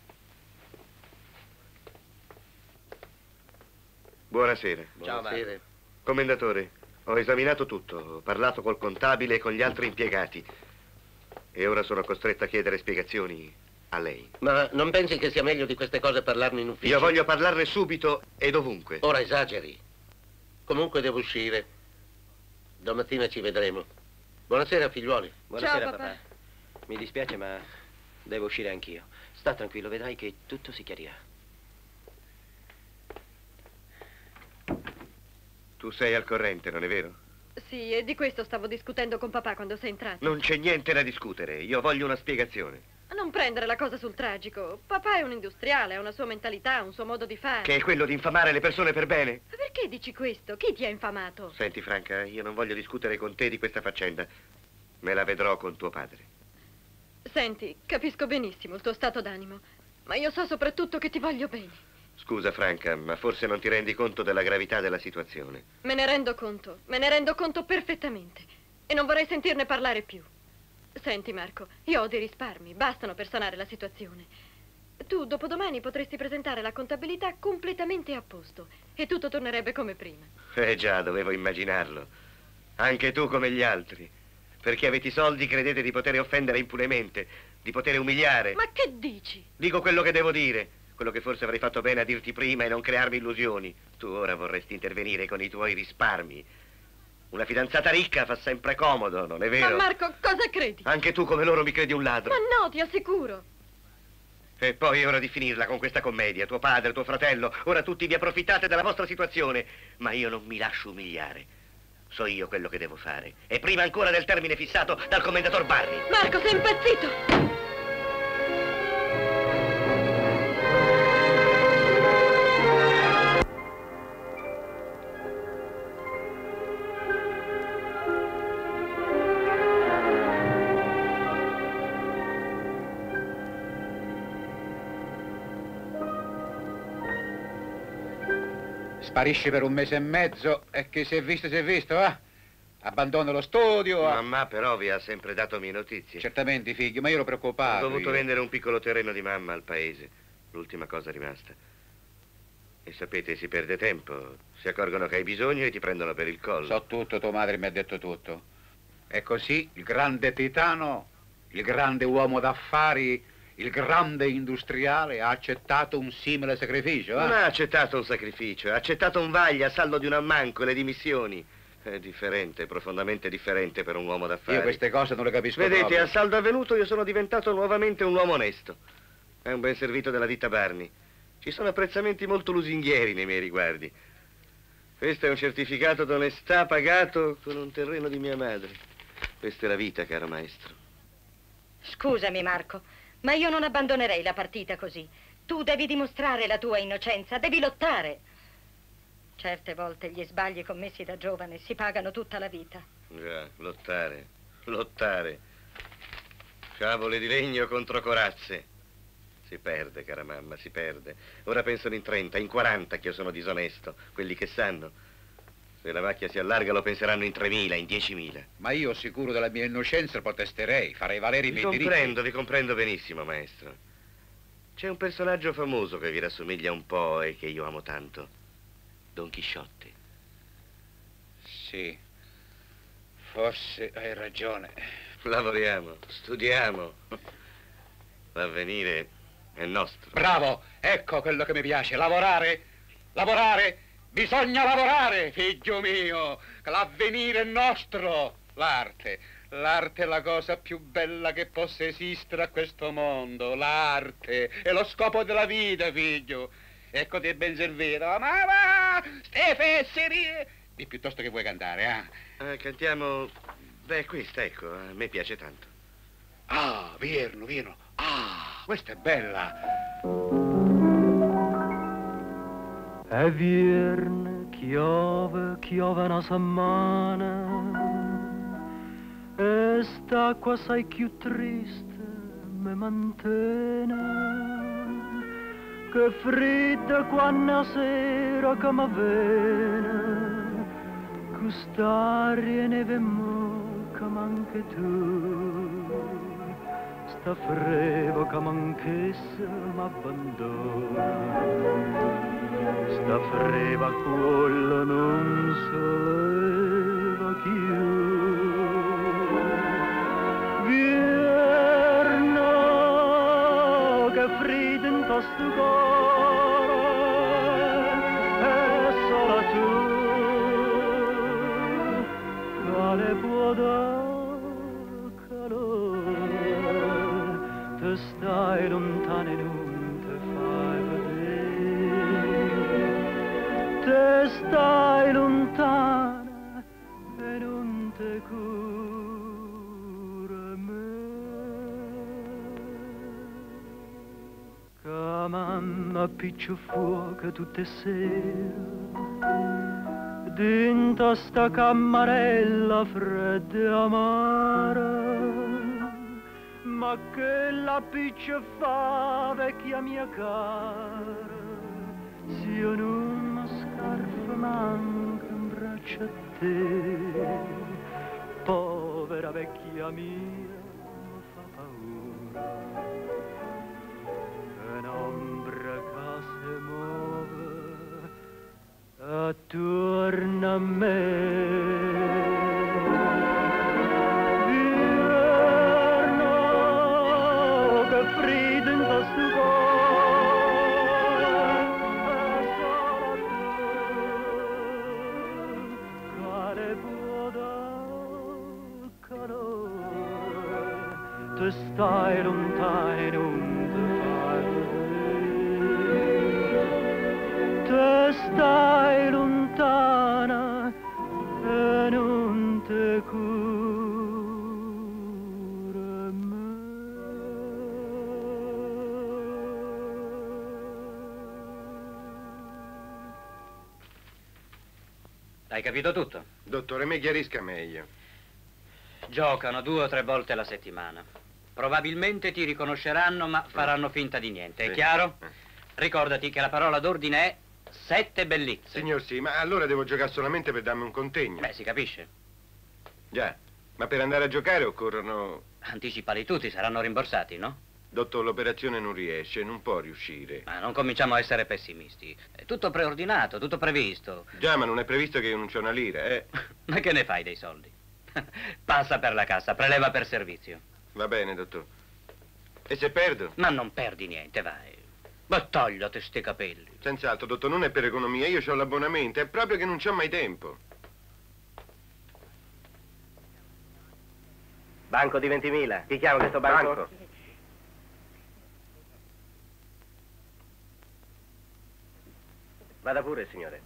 Buonasera. Ciao, Buonasera. Marco. Commendatore, ho esaminato tutto, ho parlato col contabile e con gli altri impiegati. E ora sono costretto a chiedere spiegazioni a lei. Ma non pensi che sia meglio di queste cose parlarne in ufficio? Io voglio parlarne subito e dovunque. Ora esageri. Comunque devo uscire. Domattina ci vedremo. Buonasera, figliuoli. Buonasera, Ciao, papà. papà. Mi dispiace, ma devo uscire anch'io. Sta tranquillo, vedrai che tutto si chiarirà. Tu sei al corrente, non è vero? Sì, e di questo stavo discutendo con papà quando sei entrato. Non c'è niente da discutere, io voglio una spiegazione. Non prendere la cosa sul tragico. Papà è un industriale, ha una sua mentalità, un suo modo di fare. Che è quello di infamare le persone per bene? Ma perché dici questo? Chi ti ha infamato? Senti, Franca, io non voglio discutere con te di questa faccenda. Me la vedrò con tuo padre. Senti, capisco benissimo il tuo stato d'animo, ma io so soprattutto che ti voglio bene. Scusa, Franca, ma forse non ti rendi conto della gravità della situazione. Me ne rendo conto, me ne rendo conto perfettamente. E non vorrei sentirne parlare più. Senti, Marco, io ho dei risparmi, bastano per sanare la situazione. Tu dopodomani potresti presentare la contabilità completamente a posto e tutto tornerebbe come prima. Eh già, dovevo immaginarlo. Anche tu come gli altri. Perché avete i soldi credete di poter offendere impunemente, di poter umiliare. Ma che dici? Dico quello che devo dire, quello che forse avrei fatto bene a dirti prima e non crearmi illusioni. Tu ora vorresti intervenire con i tuoi risparmi. Una fidanzata ricca fa sempre comodo, non è vero? Ma Marco, cosa credi? Anche tu come loro mi credi un ladro. Ma no, ti assicuro. E poi è ora di finirla con questa commedia. Tuo padre, tuo fratello, ora tutti vi approfittate della vostra situazione. Ma io non mi lascio umiliare. So io quello che devo fare. E prima ancora del termine fissato dal commendator Barry. Marco, sei impazzito! Sparisci per un mese e mezzo e chi si è visto si è visto, va? Abbandono lo studio. Mamma però vi ha sempre dato mie notizie. Certamente, figlio, ma io ero preoccupato. Ho dovuto io. vendere un piccolo terreno di mamma al paese. L'ultima cosa rimasta. E sapete, si perde tempo. Si accorgono che hai bisogno e ti prendono per il collo. So tutto, tua madre mi ha detto tutto. E così il grande titano, il grande uomo d'affari, il grande industriale ha accettato un simile sacrificio, eh? Non ha accettato un sacrificio, ha accettato un vaglio a saldo di un ammanco e le dimissioni. È differente, profondamente differente per un uomo d'affari. Io queste cose non le capisco Vedete, proprio. a saldo avvenuto io sono diventato nuovamente un uomo onesto. È un ben servito della ditta Barney. Ci sono apprezzamenti molto lusinghieri nei miei riguardi. Questo è un certificato d'onestà pagato con un terreno di mia madre. Questa è la vita, caro maestro. Scusami, Marco, ma io non abbandonerei la partita così. Tu devi dimostrare la tua innocenza, devi lottare. Certe volte gli sbagli commessi da giovane si pagano tutta la vita. Già, lottare, lottare. Sciabole di legno contro corazze. Si perde, cara mamma, si perde. Ora pensano in trenta, in quaranta che io sono disonesto. Quelli che sanno. Se la macchia si allarga lo penseranno in tremila, in diecimila. Ma io, sicuro della mia innocenza, protesterei, farei valere i miei diritti. Vi comprendo, vi comprendo benissimo, maestro. C'è un personaggio famoso che vi rassomiglia un po' e che io amo tanto. Don Chisciotte. Sì, forse hai ragione. Lavoriamo, studiamo. L'avvenire è nostro. Bravo, ecco quello che mi piace, lavorare, lavorare. Bisogna lavorare, figlio mio, che l'avvenire è nostro. L'arte, l'arte è la cosa più bella che possa esistere a questo mondo. L'arte è lo scopo della vita, figlio. Ecco ti è ben servito. Ma va, ste fesserie. Di piuttosto che vuoi cantare, eh? eh? Cantiamo... Beh, questa, ecco, a me piace tanto. Ah, Vierno, Vierno. Ah, questa è bella. È vierne, chiove, chiove una settimana e st'acqua assai più triste mi mantiene che fredda quando sera che mi viene quest'aria neve mo che manca tu sta frevo che manchessa m'abbandona sta freva quella non soleva più. Vierno che freddo in questo cuore e sola tu quale può dare calore te stai lontano in un te stai lontana e non te cura me che mamma piccio fuoco tutte sere dentro sta camarella fredda e amara ma che la piccio fa vecchia mia cara se io non scarfa manca un braccio a te, povera vecchia mia, fa paura. un'ombra che si muove attorno a me. Vierno che freddo in questo cuore, e solo a te, quale può dare calore, tu stai lontano. Stai lontana e non te cura me. Hai capito tutto? Dottore, mi chiarisca meglio. Giocano due o tre volte alla settimana. Probabilmente ti riconosceranno, ma faranno finta di niente. È Sì. chiaro? Eh. Ricordati che la parola d'ordine è sette bellizze. Signor sì, ma allora devo giocare solamente per darmi un contegno. Beh, si capisce. Già, ma per andare a giocare occorrono... Anticipali tutti, saranno rimborsati, no? Dottor, l'operazione non riesce, non può riuscire. Ma non cominciamo a essere pessimisti. È tutto preordinato, tutto previsto. Già, ma non è previsto che io non c'ho una lira, eh? Ma che ne fai dei soldi? Passa per la cassa, preleva per servizio. Va bene, dottor. E se perdo? Ma non perdi niente, vai. Ma tagliati sti capelli. Senz'altro, dottor, non è per economia, io ho l'abbonamento, è proprio che non c'ho mai tempo. Banco di ventimila. Ti chiamo questo banco? Banco. Vada pure, signore.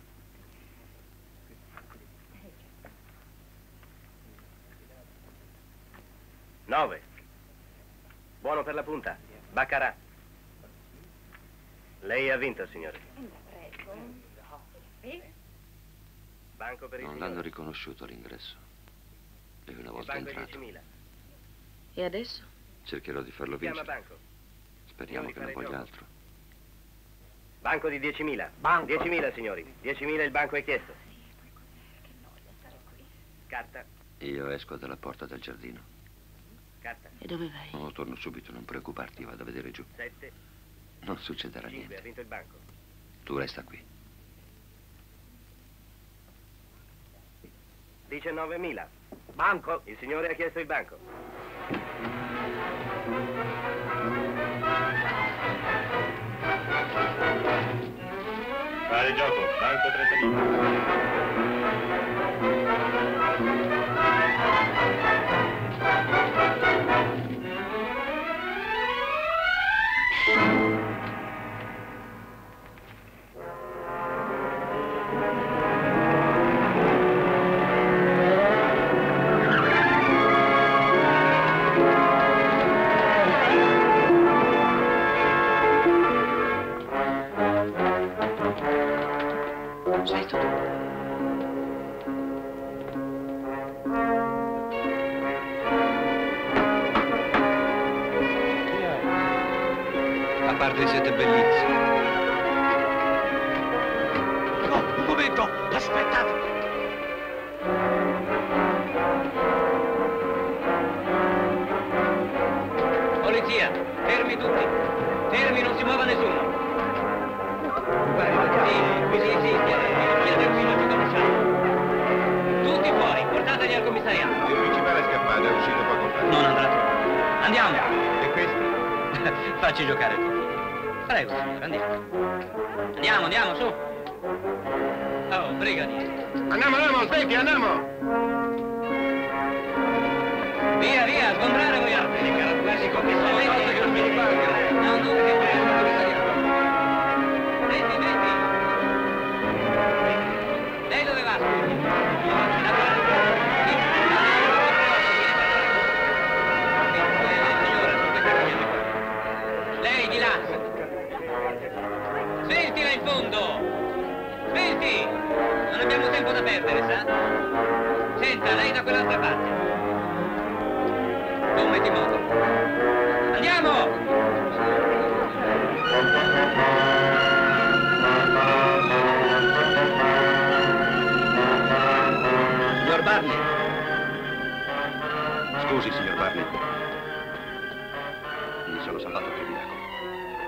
Nove. Buono per la punta. Baccarà. Lei ha vinto, signore. Banco per il Non signore. l'hanno riconosciuto all'ingresso. E una Il volta banco è entrato, diecimila. E adesso? cercherò di farlo Chiama vincere. banco. Speriamo Io che non rifare voglia gioco. altro. Banco di diecimila. Banco. diecimila, signori. diecimila il banco è chiesto. Carta. Io esco dalla porta del giardino. Carta. E dove vai? No, torno subito, non preoccuparti, vado a vedere giù. Sette. Non succederà Cinque. niente. Ha vinto il banco. Tu resta qui. diciannovemila. Banco. Il signore ha chiesto il banco. Fare gioco, banco trentamila. Sei tu. A parte siete bellissimi. No, un momento, aspettate. Polizia, fermi tutti. Fermi, non si muova nessuno. Sì, sì, sì, sì, chi del filo ci conosciamo. Tutti fuori, portateli al commissariato. Il principale è scappato, è uscito poco fa. Non andrà troppo. Andiamo. E questo? Facci giocare tu. Prego, signore, andiamo. Andiamo, andiamo, su. Oh, brigadiere. Andiamo, andiamo, aspetti, andiamo! Via, via, sgombrare voi altri. I carabinieri con questa cosa che non mi ripaga. No, no, che preso al commissariato. Metti, metti. Lei dove va, scusi? Da qua. Sì. Signora, su questa camionetta qua. Lei di là. Sveltila in fondo. Svelti. Non abbiamo tempo da perdere, sa? Senta, lei da quell'altra parte. Tu metti in moto. Andiamo! Signor Barney. Scusi, signor Barney. Mi sono salvato per miracolo.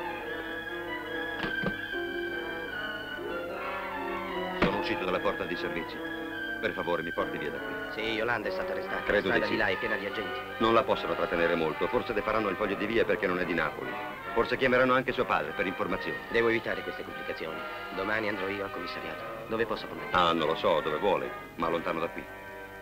uscito dalla porta di servizio. Per favore, mi porti via da qui. Sì, Yolanda è stata arrestata. Credo La strada di sì. di là è piena di agenti. Non la possono trattenere molto. Forse le faranno il foglio di via perché non è di Napoli. Forse chiameranno anche suo padre per informazioni. Devo evitare queste complicazioni. Domani andrò io al commissariato. Dove posso conventare? Ah, non lo so, dove vuole, ma lontano da qui.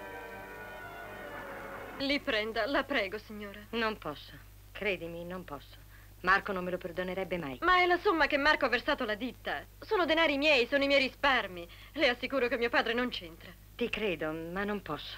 Li prenda, la prego, signora. Non posso. Credimi, non posso. Marco non me lo perdonerebbe mai. Ma è la somma che Marco ha versato alla ditta. Sono denari miei, sono i miei risparmi. Le assicuro che mio padre non c'entra. Ti credo, ma non posso.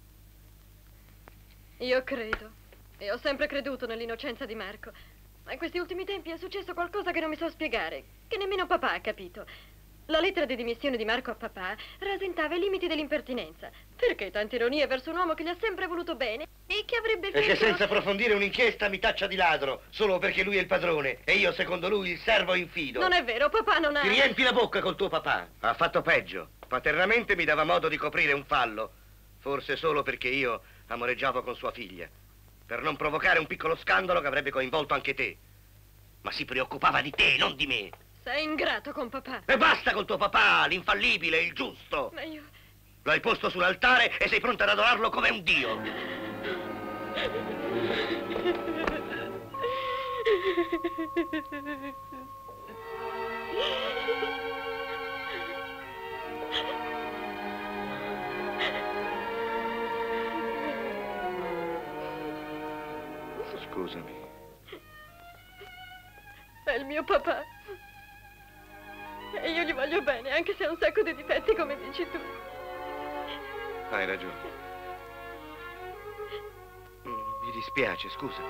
Io credo. E ho sempre creduto nell'innocenza di Marco. Ma in questi ultimi tempi è successo qualcosa che non mi so spiegare, che nemmeno papà ha capito. La lettera di dimissione di Marco a papà rasentava i limiti dell'impertinenza. Perché tante ironie verso un uomo che gli ha sempre voluto bene e che avrebbe E che finito... senza approfondire un'inchiesta mi taccia di ladro, solo perché lui è il padrone e io, secondo lui, il servo infido. Non è vero, papà non ha... Ti riempi la bocca col tuo papà. Ha fatto peggio. Paternamente mi dava modo di coprire un fallo. Forse solo perché io amoreggiavo con sua figlia. Per non provocare un piccolo scandalo che avrebbe coinvolto anche te. Ma si preoccupava di te, non di me. Sei ingrato con papà. E basta col tuo papà, l'infallibile, il giusto. Ma io... Lo hai posto sull'altare e sei pronta ad adorarlo come un dio. Scusami. È il mio papà. E io gli voglio bene, anche se ha un sacco di difetti, come dici tu. Hai ragione. Mi dispiace, scusa.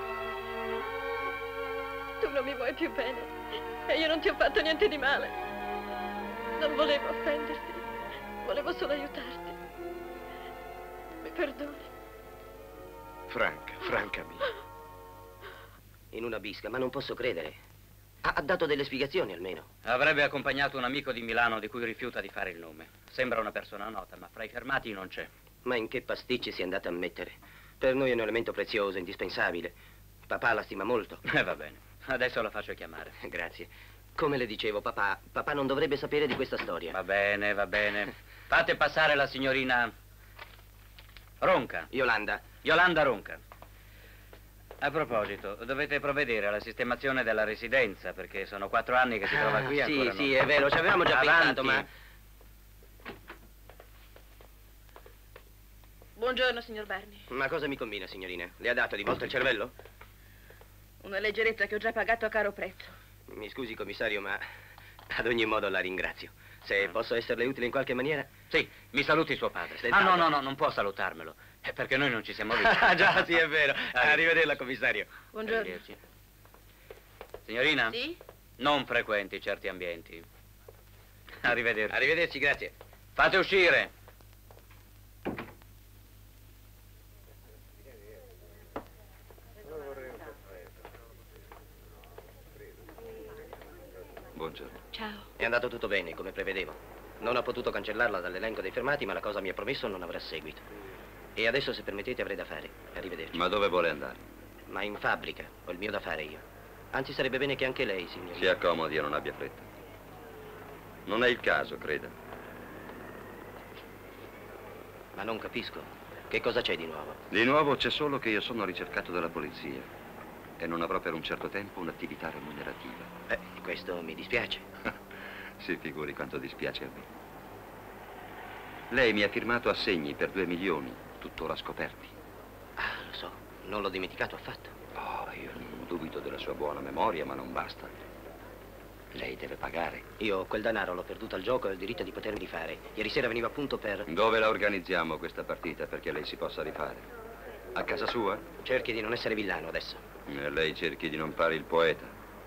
Tu non mi vuoi più bene. E io non ti ho fatto niente di male. Non volevo offenderti. Volevo solo aiutarti. Mi perdoni? Franca, Franca mia. In una bisca, ma non posso credere. Ha, ha dato delle spiegazioni almeno. Avrebbe accompagnato un amico di Milano di cui rifiuta di fare il nome. Sembra una persona nota, ma fra i fermati non c'è. Ma in che pasticci si è andata a mettere? Per noi è un elemento prezioso, indispensabile. Papà la stima molto. Eh, va bene. Adesso la faccio chiamare. Grazie. Come le dicevo, papà, papà non dovrebbe sapere di questa storia. Va bene, va bene. Fate passare la signorina Ronca. Yolanda. Yolanda Ronca. A proposito, dovete provvedere alla sistemazione della residenza, perché sono quattro anni che si trova Ah, qui sì, ancora sì, non... è vero, ci avevamo già Avanti. pensato, ma... Buongiorno, signor Barney. Ma cosa mi combina, signorina? Le ha dato di volta il cervello? Una leggerezza che ho già pagato a caro prezzo. Mi scusi, commissario, ma ad ogni modo la ringrazio. Se posso esserle utile in qualche maniera? Sì, mi saluti suo padre. Senta- Ah, no, no, no, non può salutarmelo. È perché noi non ci siamo visti. Ah, già, sì, è vero. Arrivederla, commissario. Buongiorno. Arrivederci. Signorina? Sì? Non frequenti certi ambienti. Arrivederci. Arrivederci, grazie. Fate uscire. Buongiorno. Ciao. È andato tutto bene, come prevedevo. Non ho potuto cancellarla dall'elenco dei fermati, ma la cosa mi ha promesso non avrà seguito. E adesso, se permettete, avrei da fare. Arrivederci. Ma dove vuole andare? Ma in fabbrica. Ho il mio da fare io. Anzi, sarebbe bene che anche lei, signorina. Si accomodi e non abbia fretta. Non è il caso, creda. Ma non capisco. Che cosa c'è di nuovo? Di nuovo c'è solo che io sono ricercato dalla polizia e non avrò per un certo tempo un'attività remunerativa. Eh, questo mi dispiace. Si figuri quanto dispiace a me. Lei mi ha firmato assegni per due milioni, tuttora scoperti. Ah, lo so. Non l'ho dimenticato affatto. Oh, io non dubito della sua buona memoria, ma non basta. Lei deve pagare. Io quel denaro l'ho perduto al gioco e ho il diritto di potermi rifare. Ieri sera venivo appunto per... Dove la organizziamo questa partita perché lei si possa rifare? A casa sua? Cerchi di non essere villano adesso. E lei cerchi di non fare il poeta.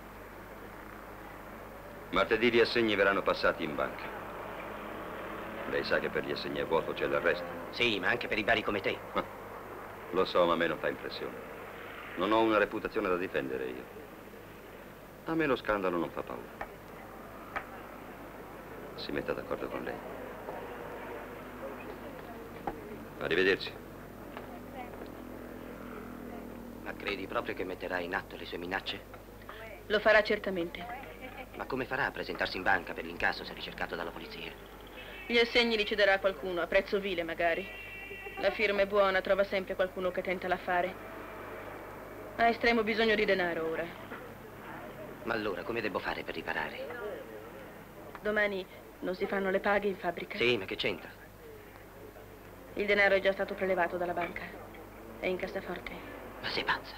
Martedì gli assegni verranno passati in banca. Lei sa che per gli assegni a vuoto c'è l'arresto? Sì, ma anche per i bari come te. Lo so, ma a me non fa impressione. Non ho una reputazione da difendere io. A me lo scandalo non fa paura. Si metta d'accordo con lei. Arrivederci. Ma credi proprio che metterà in atto le sue minacce? Lo farà certamente. Ma come farà a presentarsi in banca per l'incasso se ricercato dalla polizia? Gli assegni li cederà qualcuno, a prezzo vile magari. La firma è buona, trova sempre qualcuno che tenta l'affare. Ha estremo bisogno di denaro ora. Ma allora, come devo fare per riparare? Domani non si fanno le paghe in fabbrica? Sì, ma che c'entra? Il denaro è già stato prelevato dalla banca. È in cassaforte. Ma sei pazza?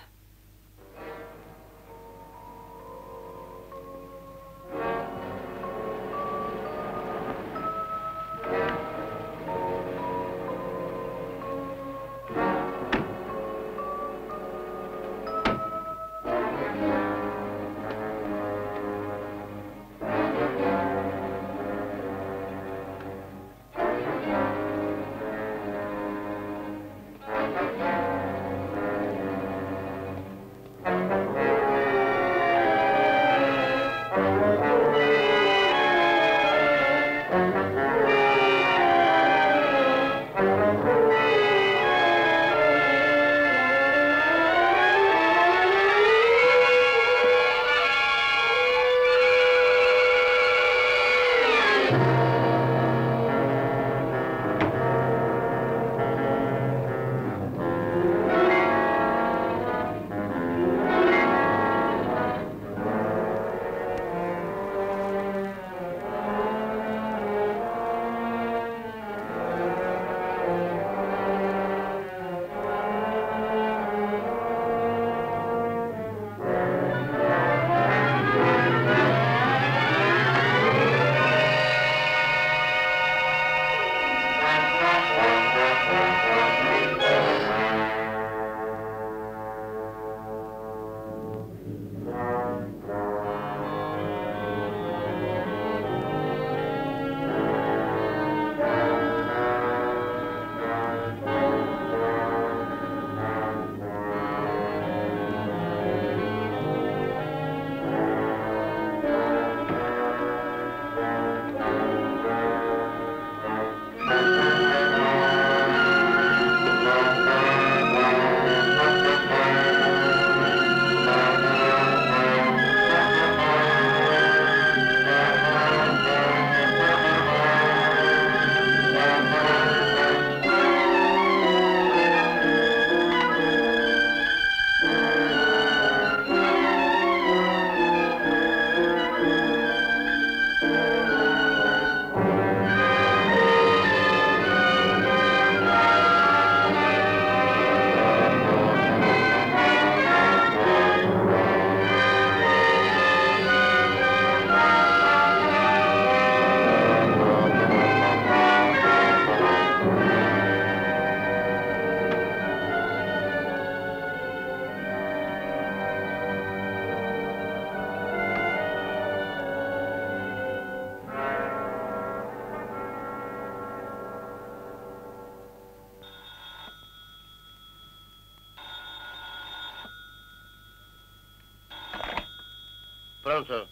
Pronto?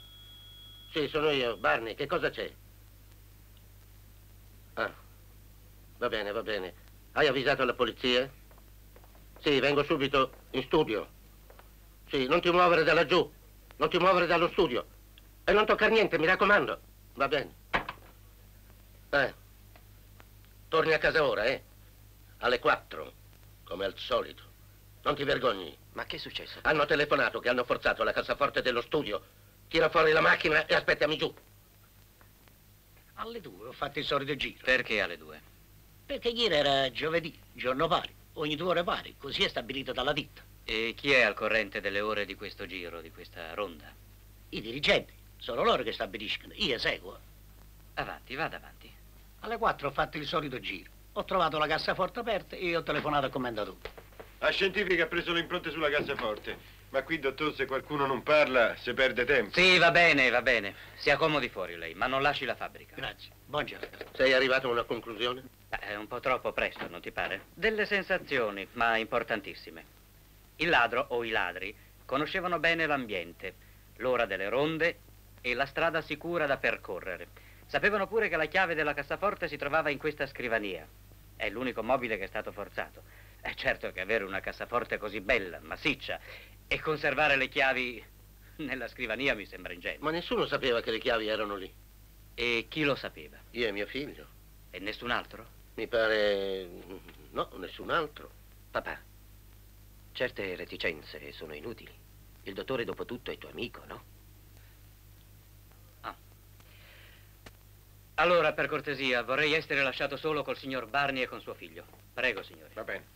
Sì, sono io. Barney, che cosa c'è? Ah, va bene, va bene. Hai avvisato la polizia? Sì, vengo subito in studio. Sì, non ti muovere da laggiù. Non ti muovere dallo studio. E non toccare niente, mi raccomando. Va bene. Eh. Torni a casa ora, eh? Alle quattro, come al solito. Non ti vergogni. Ma che è successo? Hanno telefonato che hanno forzato la cassaforte dello studio. Tira fuori la macchina e aspettami giù. Alle due ho fatto il solito giro. Perché alle due? Perché ieri era giovedì, giorno pari, ogni due ore pari, così è stabilito dalla ditta. E chi è al corrente delle ore di questo giro, di questa ronda? I dirigenti, sono loro che stabiliscono, io eseguo. Avanti, vada avanti. Alle quattro ho fatto il solito giro, ho trovato la cassaforte aperta e ho telefonato al commendatore. La scientifica ha preso le impronte sulla cassaforte. Ma qui, dottor, se qualcuno non parla, si perde tempo. Sì, va bene, va bene. Si accomodi fuori lei, ma non lasci la fabbrica. Grazie. Buongiorno. Sei arrivato a una conclusione? È un po' troppo presto, non ti pare? Delle sensazioni, ma importantissime. Il ladro o i ladri conoscevano bene l'ambiente, l'ora delle ronde e la strada sicura da percorrere. Sapevano pure che la chiave della cassaforte si trovava in questa scrivania. È l'unico mobile che è stato forzato. È certo che avere una cassaforte così bella, massiccia, e conservare le chiavi nella scrivania mi sembra ingenuo. Ma nessuno sapeva che le chiavi erano lì. E chi lo sapeva? Io e mio figlio. E nessun altro? Mi pare... no, nessun altro. Papà, certe reticenze sono inutili. Il dottore, dopo tutto, è tuo amico, no? Ah. Allora, per cortesia, vorrei essere lasciato solo col signor Barney e con suo figlio. Prego, signore. Va bene.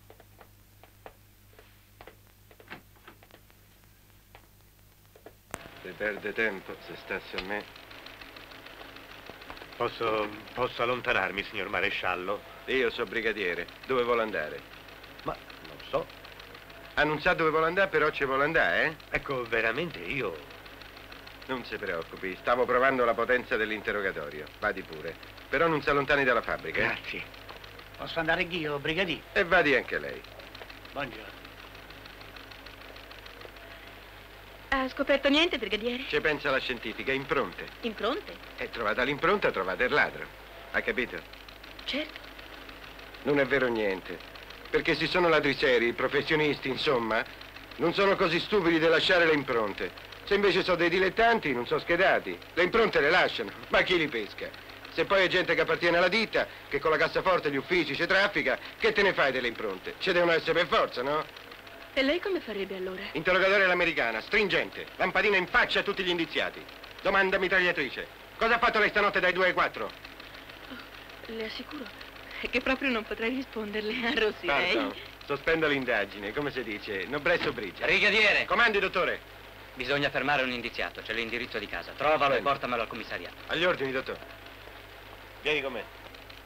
Se perde tempo, se stassi a me... Posso, posso allontanarmi, signor maresciallo? Io so brigadiere. Dove vuole andare? Ma non so. Ah, non sa dove vuole andare, però ci vuole andare, eh? Ecco, veramente io... Non si preoccupi, stavo provando la potenza dell'interrogatorio. Vadi pure. Però non si allontani dalla fabbrica. eh? Grazie. Posso andare anch'io, brigadiere? E vadi anche lei. Buongiorno. Ha scoperto niente, brigadiere? Ci pensa la scientifica, impronte. Impronte? E trovata l'impronta, trovate il ladro. Ha capito? Certo. Non è vero niente. Perché se sono ladri seri, professionisti, insomma, non sono così stupidi da lasciare le impronte. Se invece sono dei dilettanti, non sono schedati. Le impronte le lasciano, ma chi li pesca? Se poi è gente che appartiene alla ditta, che con la cassaforte e gli uffici ci traffica, che te ne fai delle impronte? Ci devono essere per forza, no? E lei come farebbe allora? Interrogatorio all'americana, stringente, lampadina in faccia a tutti gli indiziati. Domanda mitragliatrice. Cosa ha fatto lei stanotte dai due ai quattro? Oh, le assicuro che proprio non potrei risponderle, arrossirei. Pardon, sospendo l'indagine, come si dice? Noblesse oblige. Brigadiere! Comandi, dottore. Bisogna fermare un indiziato, c'è l'indirizzo di casa. Trovalo e portamelo al commissariato. Agli ordini, dottore. Vieni con me.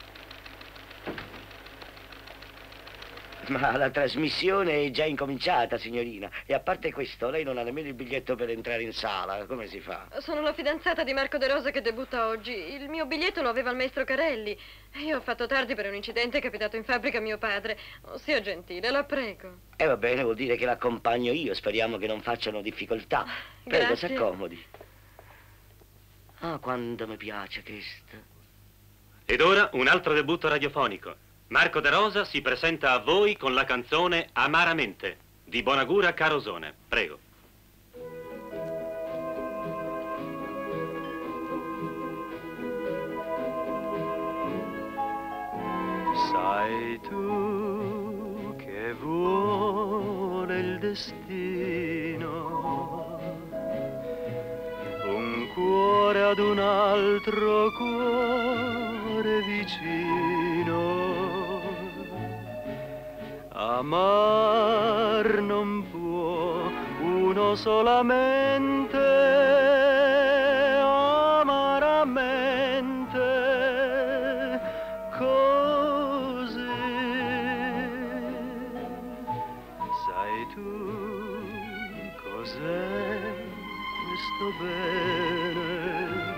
Ma la trasmissione è già incominciata, signorina. E a parte questo, lei non ha nemmeno il biglietto per entrare in sala. Come si fa? Sono la fidanzata di Marco De Rosa che debutta oggi. Il mio biglietto lo aveva il maestro Carelli. Io ho fatto tardi per un incidente capitato in fabbrica a mio padre. Oh, sia gentile, la prego. E eh, va bene, vuol dire che l'accompagno io. Speriamo che non facciano difficoltà. Prego, Grazie. si accomodi. Ah, quanto mi piace questo. Ed ora un altro debutto radiofonico. Marco De Rosa si presenta a voi con la canzone Amaramente di Bonagura Carosone. Prego. Sai tu che vuole il destino, un cuore ad un altro cuore vicino. Amar non può uno solamente, amaramente, così. Sai tu cos'è questo bene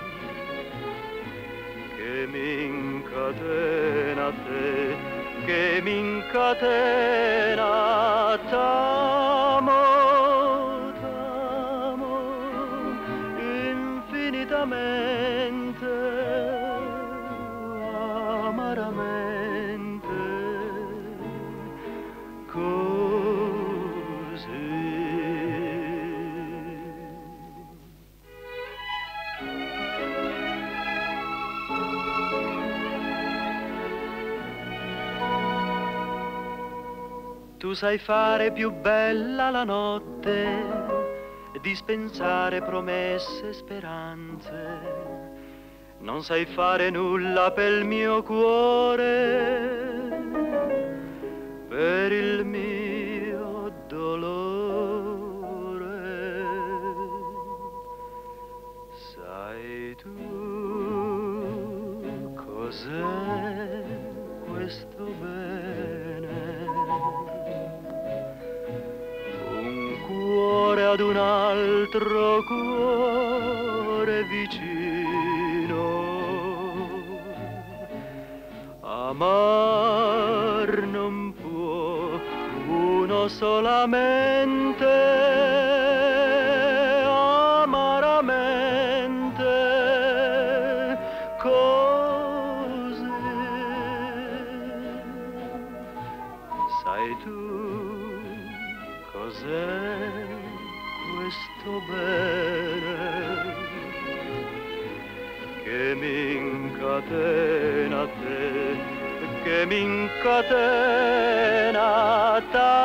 che mi incatena a te? Che mi incatena, t'amo, t'amo infinitamente, amaramente, così. Tu sai fare più bella la notte, dispensare promesse e speranze. Non sai fare nulla per il mio cuore, per il mio dolore. Sai tu cos'è questo bene? Cuore ad un altro cuore vicino, amar non può uno solamente, amaramente, così. Sai tu cos'è questo bene che mi incatena a te, che mi incatena,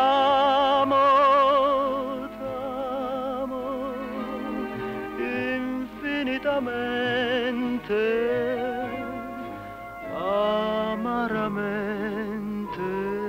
t'amo, t'amo infinitamente, amaramente.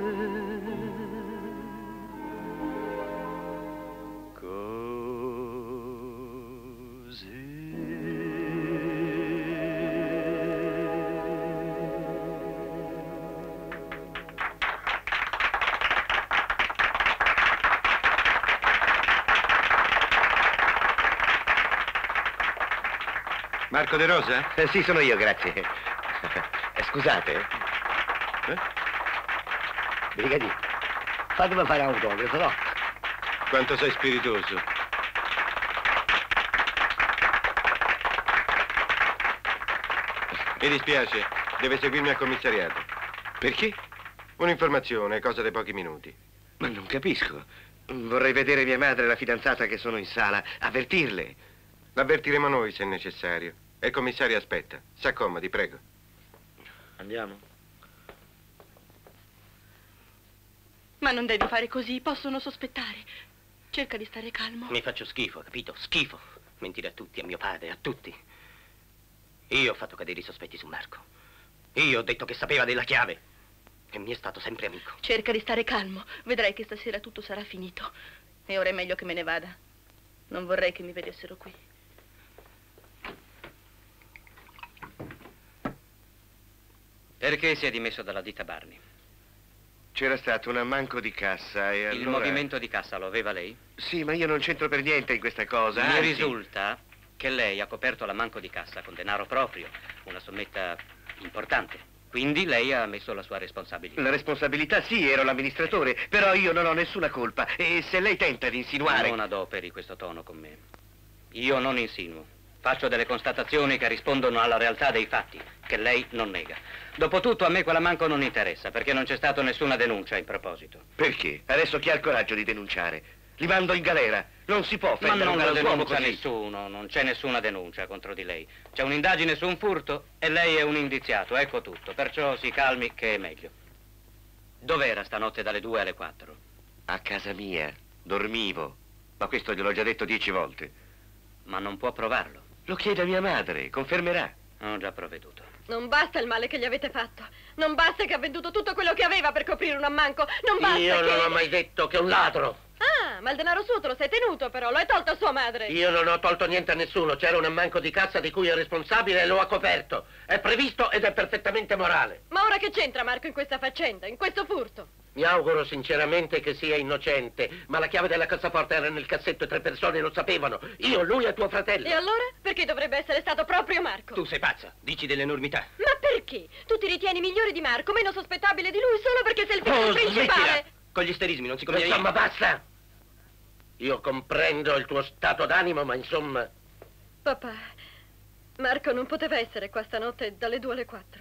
Marco De Rosa? Eh, sì, sono io, grazie. Eh, scusate. Eh? Brigadiere, fatemi fare un autografo, no? Quanto sei spiritoso. Mi dispiace, deve seguirmi al commissariato. Perché? Un'informazione, cosa dei pochi minuti. Ma non capisco. Vorrei vedere mia madre e la fidanzata che sono in sala, avvertirle. L'avvertiremo noi se necessario. E il commissario aspetta. S'accomodi, prego. Andiamo. Ma non devi fare così, possono sospettare. Cerca di stare calmo. Mi faccio schifo, capito? Schifo. Mentire a tutti, a mio padre, a tutti. Io ho fatto cadere i sospetti su Marco. Io ho detto che sapeva della chiave. E mi è stato sempre amico. Cerca di stare calmo. Vedrai che stasera tutto sarà finito. E ora è meglio che me ne vada. Non vorrei che mi vedessero qui. Perché si è dimesso dalla ditta Barney? C'era stato un ammanco di cassa e allora... Il movimento di cassa lo aveva lei? Sì, ma io non c'entro per niente in questa cosa. Mi anzi... risulta che lei ha coperto l'ammanco di cassa con denaro proprio, una sommetta importante. Quindi lei ha messo la sua responsabilità. La responsabilità sì, ero l'amministratore, però io non ho nessuna colpa. E se lei tenta di insinuare... Non adoperi questo tono con me. Io non insinuo. Faccio delle constatazioni che rispondono alla realtà dei fatti, che lei non nega. Dopotutto a me quell'ammanco non interessa, perché non c'è stata nessuna denuncia in proposito. Perché? Adesso chi ha il coraggio di denunciare? Li mando in galera. Non si può Ma offendere non un lo galantuomo denuncia così. nessuno, non c'è nessuna denuncia contro di lei. C'è un'indagine su un furto e lei è un indiziato, ecco tutto. Perciò si calmi che è meglio. Dov'era stanotte dalle due alle quattro? A casa mia. Dormivo. Ma questo gliel'ho già detto dieci volte. Ma non può provarlo. Lo chiede a mia madre, confermerà. Ho già provveduto. Non basta il male che gli avete fatto. Non basta che ha venduto tutto quello che aveva per coprire un ammanco. Non basta Io che... non ho mai detto che è un ladro. Ah, ma il denaro suo te lo sei tenuto però, lo hai tolto a sua madre. Io non ho tolto niente a nessuno. C'era un ammanco di cassa di cui è responsabile e lo ha coperto. È previsto ed è perfettamente morale. Ma ora che c'entra Marco in questa faccenda, in questo furto? Mi auguro sinceramente che sia innocente, ma la chiave della cassaforte era nel cassetto e tre persone lo sapevano. Io, lui e tuo fratello. E allora? Perché dovrebbe essere stato proprio Marco? Tu sei pazza, dici delle enormità. Ma perché? Tu ti ritieni migliore di Marco, meno sospettabile di lui, solo perché sei il figlio Oh, del principale? smettila! Con gli isterismi non si conviene Insomma, niente. basta! Io comprendo il tuo stato d'animo, ma insomma... Papà, Marco non poteva essere qua stanotte dalle due alle quattro.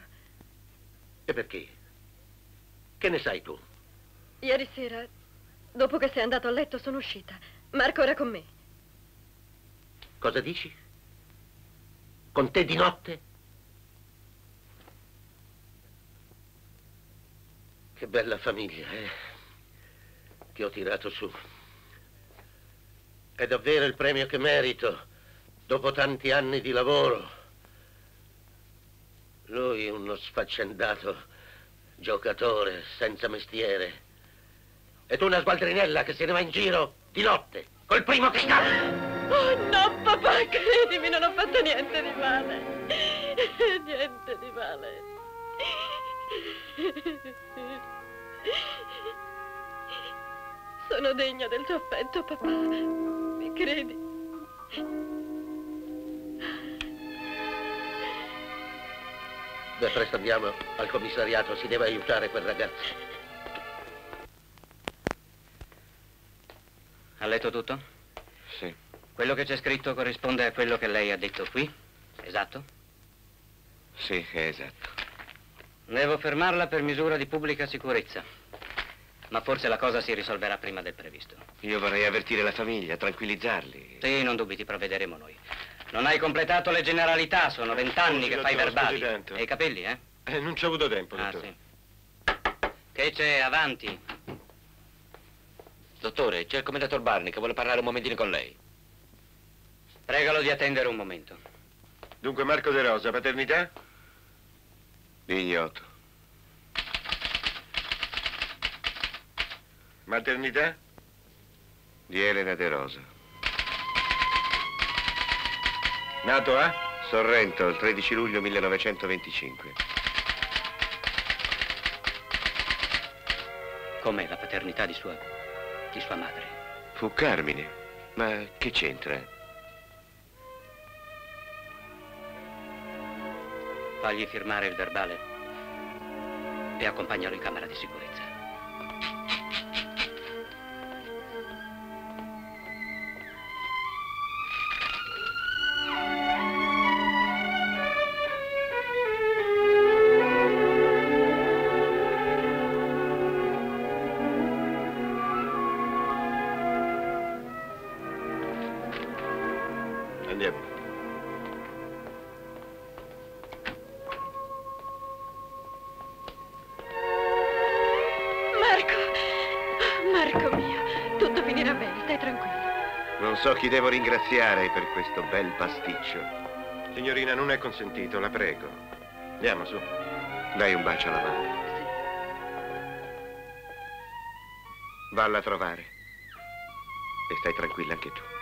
E perché? Che ne sai tu? Ieri sera, dopo che sei andato a letto, sono uscita. Marco era con me. Cosa dici? Con te di notte? Che bella famiglia, eh? Che ho tirato su. È davvero il premio che merito, dopo tanti anni di lavoro. Lui uno sfaccendato giocatore senza mestiere. E tu una sbaldrinella che se ne va in giro di notte, col primo che scappa. Oh no, papà, credimi, non ho fatto niente di male. Niente di male. Sono degna del tuo affetto, papà. Mi credi? Beh, presto andiamo al commissariato, si deve aiutare quel ragazzo. Ha letto tutto? Sì. Quello che c'è scritto corrisponde a quello che lei ha detto qui? Esatto? Sì, è esatto. Devo fermarla per misura di pubblica sicurezza. Ma forse la cosa si risolverà prima del previsto. Io vorrei avvertire la famiglia, tranquillizzarli. Sì, non dubiti, provvederemo noi. Non hai completato le generalità, sono vent'anni che fai verbali. Tanto. E i capelli, eh? Eh, non ci ho avuto tempo, Ah, dottore. sì. Che c'è, avanti? Dottore, c'è il commendator Barney che vuole parlare un momentino con lei. Pregalo di attendere un momento. Dunque, Marco De Rosa, paternità? Ignoto. Maternità? Di Elena De Rosa. Nato a? Sorrento, il tredici luglio millenovecentoventicinque. Com'è la paternità di sua... di sua madre? Fu Carmine. Ma che c'entra? Fagli firmare il verbale e accompagnalo in camera di sicurezza. Andiamo. Marco mio, tutto finirà bene, stai tranquillo. Non so chi devo ringraziare per questo bel pasticcio. Signorina, non è consentito, la prego. Andiamo, su. Dai un bacio alla madre. Valla a trovare. E stai tranquilla anche tu.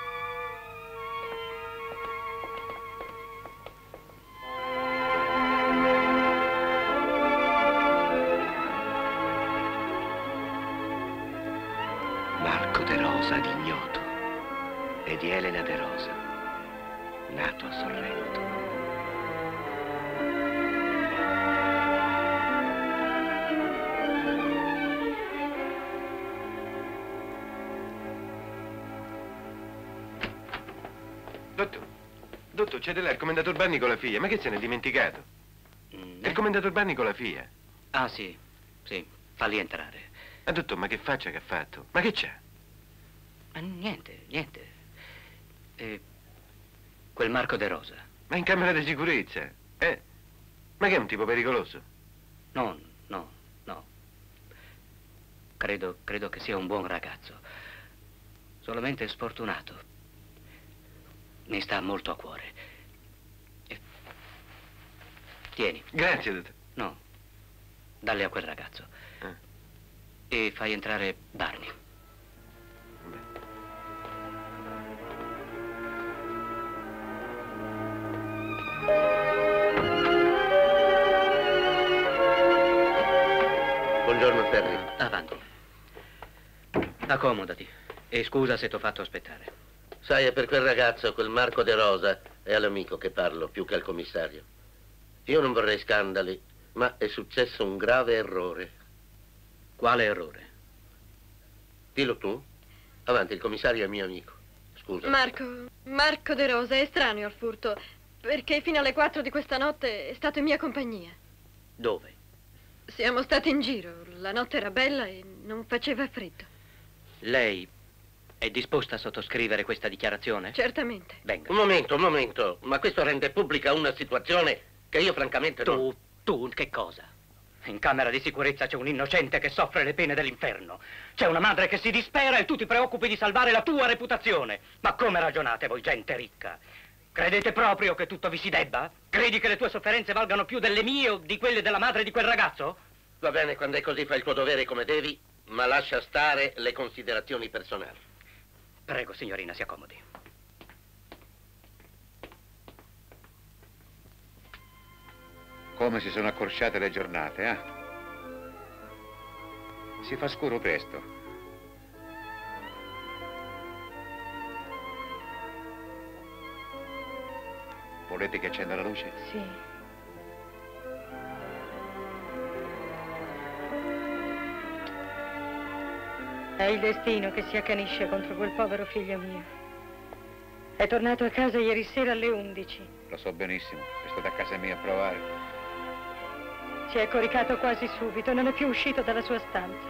Marco De Rosa di Ignoto e di Elena De Rosa, nato a Sorrento. Dottor, dottor, c'è là il commendator Barney con la figlia. Ma che se n'è dimenticato? Mm, È il commendator Barney con la figlia. Ah, sì, sì, falli entrare. Ma dottor, ma che faccia che ha fatto? Ma che c'è? Ma niente, niente. Eh, quel Marco De Rosa. Ma in camera di sicurezza, eh? Ma che è un tipo pericoloso? No, no, no. Credo, credo che sia un buon ragazzo. Solamente sfortunato. Mi sta molto a cuore. Eh, tieni. Grazie, dottor. No, dalle a quel ragazzo. E fai entrare Barney. Buongiorno, Terry. Avanti. Accomodati. E scusa se t'ho fatto aspettare. Sai, è per quel ragazzo, quel Marco De Rosa, è all'amico che parlo, più che al commissario. Io non vorrei scandali, ma è successo un grave errore. Quale errore? Dillo tu. Avanti, il commissario è mio amico. Scusa. Marco, Marco De Rosa è estraneo al furto, perché fino alle quattro di questa notte è stato in mia compagnia. Dove? Siamo stati in giro, la notte era bella e non faceva freddo. Lei è disposta a sottoscrivere questa dichiarazione? Certamente. Venga. Un momento, un momento. Ma questo rende pubblica una situazione che io francamente non... Tu, tu, che cosa? In camera di sicurezza c'è un innocente che soffre le pene dell'inferno. C'è una madre che si dispera e tu ti preoccupi di salvare la tua reputazione. Ma come ragionate voi, gente ricca? Credete proprio che tutto vi si debba? Credi che le tue sofferenze valgano più delle mie o di quelle della madre di quel ragazzo? Va bene, quando è così fai il tuo dovere come devi, ma lascia stare le considerazioni personali. Prego, signorina, si accomodi. Come si sono accorciate le giornate, eh? Si fa scuro presto. Volete che accenda la luce? Sì. È il destino che si accanisce contro quel povero figlio mio. È tornato a casa ieri sera alle undici. Lo so benissimo, è stato a casa mia a provare. Si è coricato quasi subito, non è più uscito dalla sua stanza.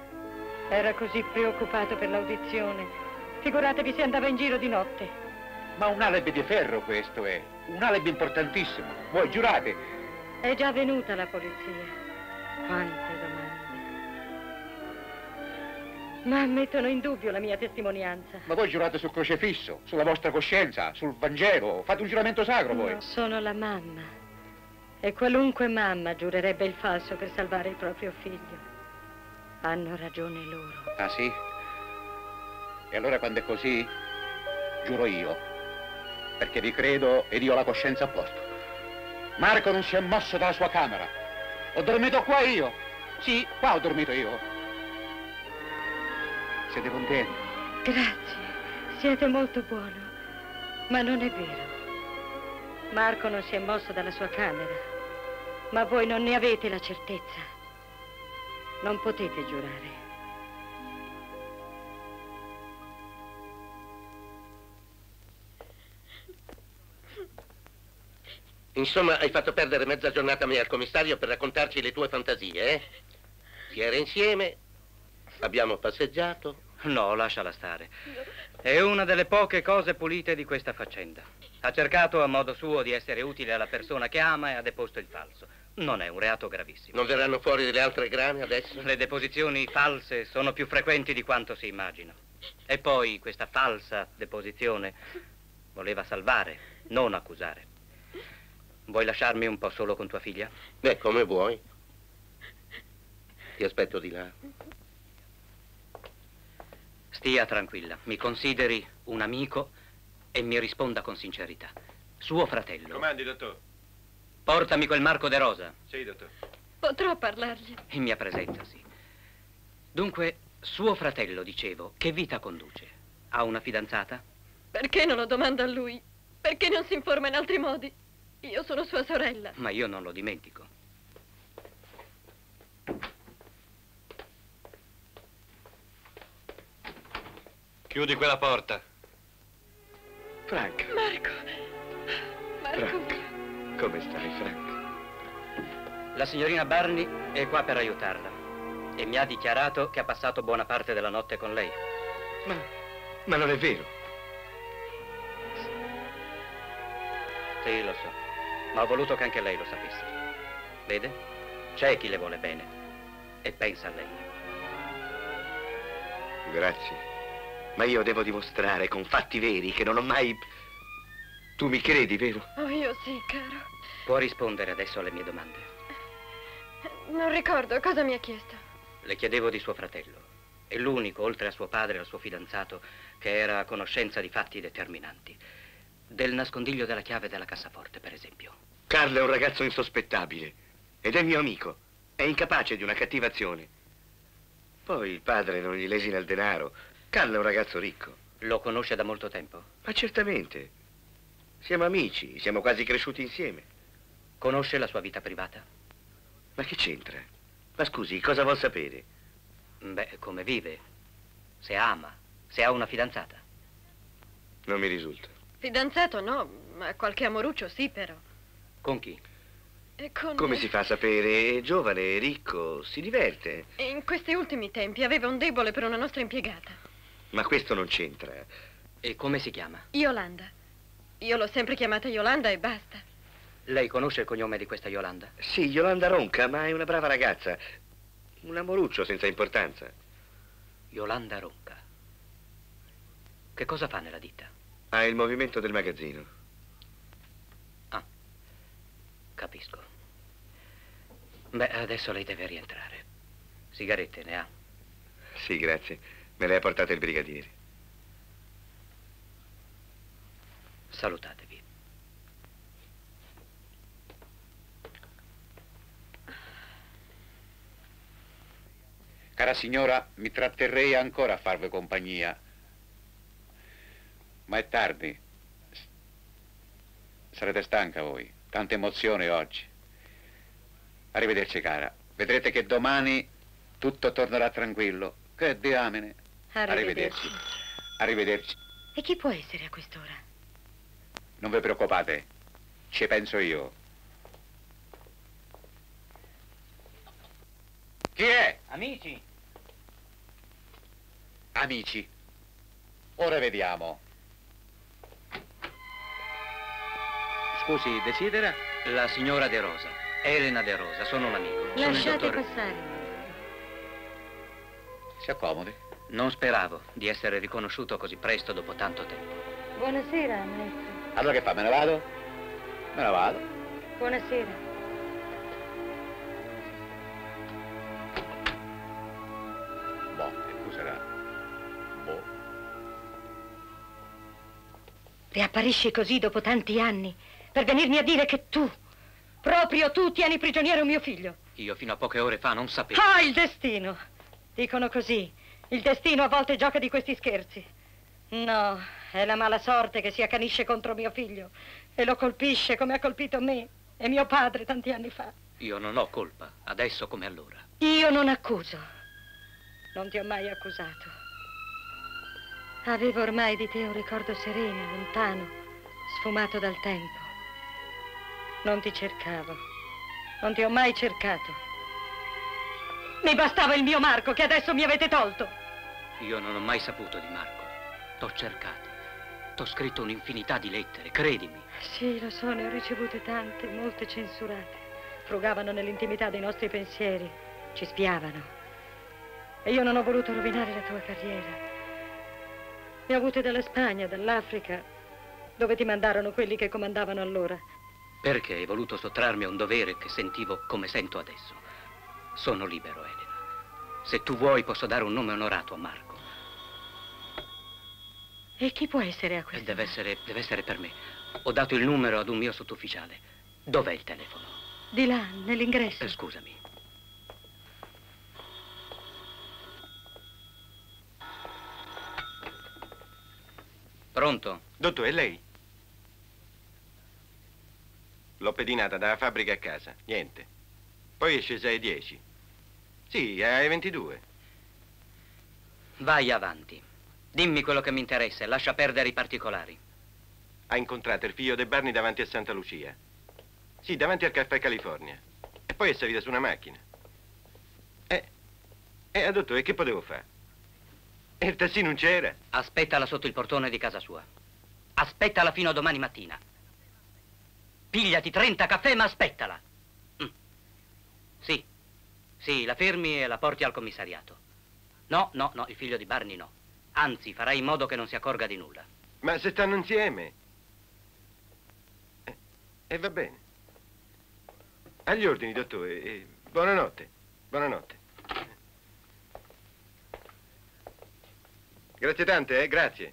Era così preoccupato per l'audizione. Figuratevi se andava in giro di notte. Ma un alibi di ferro questo è, un alibi importantissimo. Voi giurate? È già venuta la polizia. Quante domande. Ma mettono in dubbio la mia testimonianza. Ma voi giurate sul crocifisso, sulla vostra coscienza, sul Vangelo. Fate un giuramento sacro voi. No, sono la mamma. E qualunque mamma giurerebbe il falso per salvare il proprio figlio. Hanno ragione loro. Ah sì? E allora quando è così, giuro io. Perché vi credo ed io ho la coscienza a posto. Marco non si è mosso dalla sua camera. Ho dormito qua io. Sì, qua ho dormito io. Siete contenti? Grazie, siete molto buono. Ma non è vero. Marco non si è mosso dalla sua camera. Ma voi non ne avete la certezza. Non potete giurare. Insomma, hai fatto perdere mezza giornata a me al commissario per raccontarci le tue fantasie, eh? Si era insieme, abbiamo passeggiato. No, lasciala stare. È una delle poche cose pulite di questa faccenda. Ha cercato a modo suo di essere utile alla persona che ama e ha deposto il falso. Non è un reato gravissimo. Non verranno fuori delle altre grane adesso? Le deposizioni false sono più frequenti di quanto si immagina. E poi questa falsa deposizione voleva salvare, non accusare. Vuoi lasciarmi un po' solo con tua figlia? Beh, come vuoi. Ti aspetto di là. Stia tranquilla, mi consideri un amico e mi risponda con sincerità. Suo fratello. Comandi, dottor. Portami quel Marco De Rosa. Sì, dottor. Potrò parlargli? In mia presenza, sì. Dunque, suo fratello, dicevo, che vita conduce? Ha una fidanzata? Perché non lo domanda a lui? Perché non si informa in altri modi? Io sono sua sorella. Ma io non lo dimentico. Chiudi quella porta. Frank. Marco. Marco. Frank. Come stai, Frank? La signorina Barney è qua per aiutarla e mi ha dichiarato che ha passato buona parte della notte con lei. Ma, ma non è vero. Sì, lo so, ma ho voluto che anche lei lo sapesse. Vede? C'è chi le vuole bene e pensa a lei. Grazie. Ma io devo dimostrare con fatti veri che non ho mai... Tu mi credi, vero? Oh, io sì, caro. Può rispondere adesso alle mie domande. Non ricordo cosa mi ha chiesto. Le chiedevo di suo fratello. È l'unico, oltre a suo padre e al suo fidanzato, che era a conoscenza di fatti determinanti. Del nascondiglio della chiave della cassaforte, per esempio. Carlo è un ragazzo insospettabile ed è mio amico. È incapace di una cattiva azione. Poi il padre non gli lesina il denaro. Carlo è un ragazzo ricco. Lo conosce da molto tempo? Ma certamente. Siamo amici, siamo quasi cresciuti insieme. Conosce la sua vita privata? Ma che c'entra? Ma scusi, cosa vuol sapere? Beh, come vive? Se ama? Se ha una fidanzata? Non mi risulta. Fidanzato no, ma qualche amoruccio sì, però. Con chi? E con... Come si fa a sapere? È giovane, è ricco, si diverte. E in questi ultimi tempi aveva un debole per una nostra impiegata. Ma questo non c'entra. E come si chiama? Yolanda. Io l'ho sempre chiamata Yolanda e basta. Lei conosce il cognome di questa Yolanda? Sì, Yolanda Ronca, ma è una brava ragazza. Un amoruccio senza importanza. Yolanda Ronca. Che cosa fa nella ditta? Ha il movimento del magazzino. Ah, capisco. Beh, adesso lei deve rientrare. Sigarette ne ha? Sì, grazie. Me le ha portate il brigadiere. Salutatevi. Cara signora, mi tratterrei ancora a farvi compagnia. Ma è tardi. Sarete stanca voi. Tante emozioni oggi. Arrivederci, cara. Vedrete che domani tutto tornerà tranquillo. Che diamine. Arrivederci. Arrivederci. E chi può essere a quest'ora? Non vi preoccupate. Ci penso io. Chi è? Amici. Amici. Ora vediamo. Scusi, desidera? La signora De Rosa. Elena De Rosa, sono un amico. Sono il Lasciate dottore... passare. Si accomodi. Non speravo di essere riconosciuto così presto dopo tanto tempo. Buonasera, maestro. Allora che fa? Me ne vado? Me ne vado. Buonasera. Boh, che cos'era? Boh. Riapparisci così dopo tanti anni per venirmi a dire che tu, proprio tu, tieni prigioniero mio figlio. Io fino a poche ore fa non sapevo. Ah, il destino! Dicono così. Il destino a volte gioca di questi scherzi. No, è la mala sorte che si accanisce contro mio figlio e lo colpisce come ha colpito me e mio padre tanti anni fa. Io non ho colpa, adesso come allora. Io non accuso. Non ti ho mai accusato. Avevo ormai di te un ricordo sereno, lontano, sfumato dal tempo. Non ti cercavo. Non ti ho mai cercato. Mi bastava il mio Marco, che adesso mi avete tolto. Io non ho mai saputo di Marco. T'ho cercato. T'ho scritto un'infinità di lettere, credimi. Sì, lo so, ne ho ricevute tante, molte censurate. Frugavano nell'intimità dei nostri pensieri, ci spiavano. E io non ho voluto rovinare la tua carriera. Ne ho avute dalla Spagna, dall'Africa, dove ti mandarono quelli che comandavano allora. Perché hai voluto sottrarmi a un dovere che sentivo come sento adesso? Sono libero, Elena. Se tu vuoi posso dare un nome onorato a Marco. E chi può essere a questo? Deve essere, deve essere per me. Ho dato il numero ad un mio sottufficiale. Dov'è il telefono? Di là, nell'ingresso. Eh, scusami. Pronto? Dottore, è lei? L'ho pedinata dalla fabbrica a casa, niente. Poi è scesa alle dieci. Sì, alle ventidue. Vai avanti. Dimmi quello che mi interessa e lascia perdere i particolari. Ha incontrato il figlio De Barni davanti a Santa Lucia. Sì, davanti al Caffè California. E poi è salita su una macchina. E... E, dottore, che potevo fare? E il tassì non c'era. Aspettala sotto il portone di casa sua. Aspettala fino a domani mattina. Pigliati trenta caffè, ma aspettala. Mm. Sì, sì, la fermi e la porti al commissariato. No, no, no, il figlio di Barney no. Anzi, farai in modo che non si accorga di nulla. Ma se stanno insieme? E eh, eh, va bene. Agli ordini, dottore. Eh, buonanotte. Buonanotte. Grazie tante, eh? Grazie.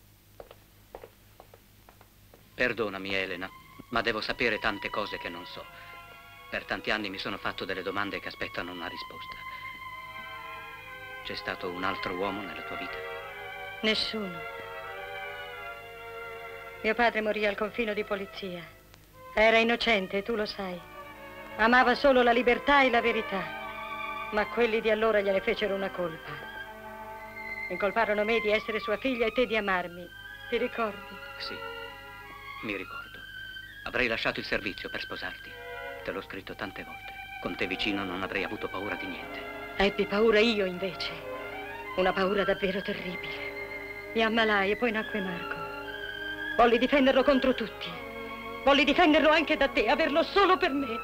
Perdonami, Elena, ma devo sapere tante cose che non so. Per tanti anni mi sono fatto delle domande che aspettano una risposta. C'è stato un altro uomo nella tua vita? Nessuno. Mio padre morì al confino di polizia. Era innocente, tu lo sai. Amava solo la libertà e la verità. Ma quelli di allora gliene fecero una colpa. Incolparono me di essere sua figlia e te di amarmi. Ti ricordi? Sì, mi ricordo. Avrei lasciato il servizio per sposarti. Te l'ho scritto tante volte. Con te vicino non avrei avuto paura di niente. Ebbi paura io, invece. Una paura davvero terribile. Mi ammalai e poi nacque Marco. Volli difenderlo contro tutti. Volli difenderlo anche da te, averlo solo per me.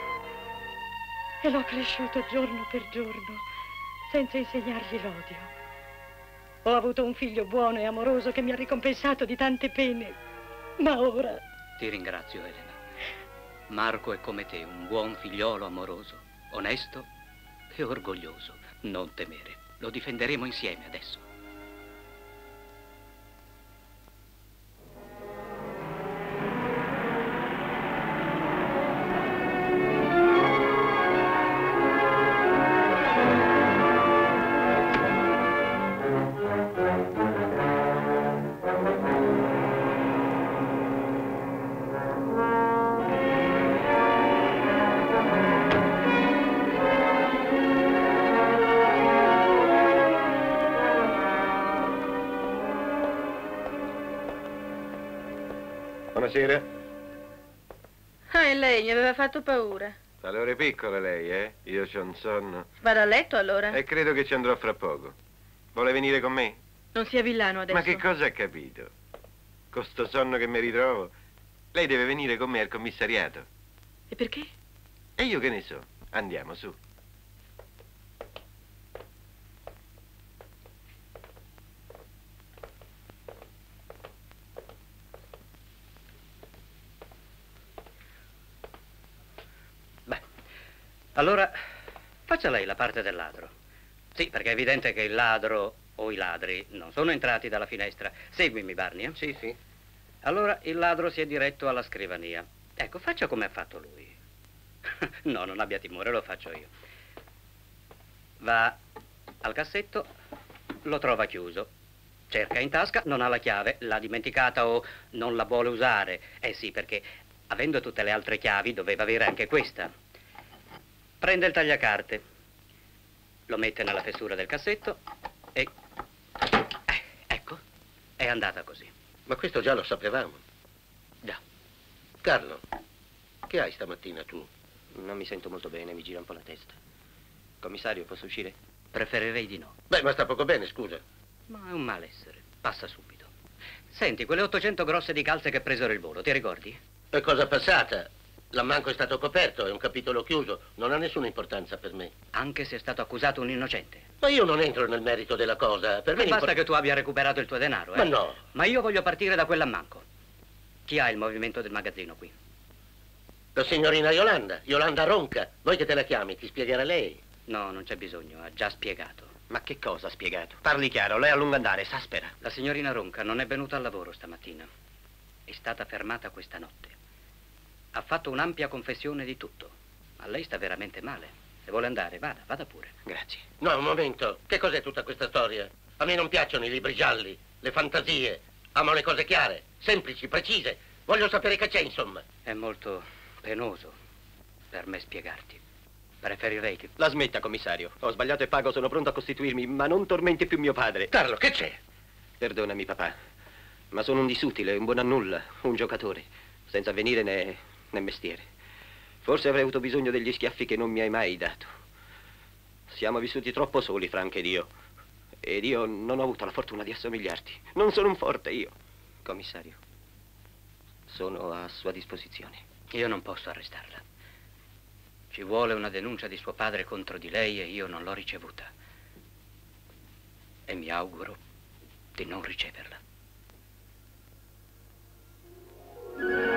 E l'ho cresciuto giorno per giorno, senza insegnargli l'odio. Ho avuto un figlio buono e amoroso che mi ha ricompensato di tante pene. Ma ora... Ti ringrazio, Elena. Marco è come te, un buon figliolo amoroso, onesto e orgoglioso. Non temere, lo difenderemo insieme adesso. Buonasera. Ah, e lei mi aveva fatto paura. Fa le ore piccole lei, eh? Io c'ho un sonno. Vado a letto allora? E credo che ci andrò fra poco. Vuole venire con me? Non sia villano adesso. Ma che cosa ha capito? Con sto sonno che mi ritrovo. Lei deve venire con me al commissariato. E perché? E io che ne so? Andiamo, su. Allora, faccia lei la parte del ladro. Sì, perché è evidente che il ladro o i ladri non sono entrati dalla finestra. Seguimi, Barney. Eh? Sì, sì. Allora, il ladro si è diretto alla scrivania. Ecco, faccia come ha fatto lui. No, non abbia timore, lo faccio io. Va al cassetto, lo trova chiuso. Cerca in tasca, non ha la chiave, l'ha dimenticata o non la vuole usare. Eh sì, perché avendo tutte le altre chiavi doveva avere anche questa. Prende il tagliacarte, lo mette nella fessura del cassetto e... Eh, ecco, è andata così. Ma questo già lo sapevamo. Già. Carlo, che hai stamattina tu? Non mi sento molto bene, mi gira un po' la testa. Commissario, posso uscire? Preferirei di no. Beh, ma sta poco bene, scusa. Ma è un malessere, passa subito. Senti, quelle ottocento grosse di calze che presero il volo, ti ricordi? È cosa passata. L'ammanco è stato coperto, è un capitolo chiuso, non ha nessuna importanza per me. Anche se è stato accusato un innocente. Ma io non entro nel merito della cosa, per me... Basta che tu abbia recuperato il tuo denaro, eh? Ma no. Ma io voglio partire da quell'ammanco. Chi ha il movimento del magazzino qui? La signorina Yolanda, Yolanda Ronca. Vuoi che te la chiami? Ti spiegherà lei. No, non c'è bisogno, ha già spiegato. Ma che cosa ha spiegato? Parli chiaro, lei a lungo andare, s'aspera. La signorina Ronca non è venuta al lavoro stamattina. È stata fermata questa notte. Ha fatto un'ampia confessione di tutto. Ma lei sta veramente male. Se vuole andare, vada, vada pure. Grazie. No, un momento. Che cos'è tutta questa storia? A me non piacciono i libri gialli, le fantasie. Amo le cose chiare, semplici, precise. Voglio sapere che c'è, insomma. È molto penoso per me spiegarti. Preferirei che... La smetta, commissario. Ho sbagliato e pago, sono pronto a costituirmi, ma non tormenti più mio padre. Carlo, che c'è? Perdonami, papà, ma sono un disutile, un buon a nulla, un giocatore, senza avvenire né, né mestiere. Forse avrei avuto bisogno degli schiaffi che non mi hai mai dato. Siamo vissuti troppo soli, Frank ed io. Ed io non ho avuto la fortuna di assomigliarti. Non sono un forte, io. Commissario, sono a sua disposizione. Io non posso arrestarla. Ci vuole una denuncia di suo padre contro di lei e io non l'ho ricevuta. E mi auguro di non riceverla.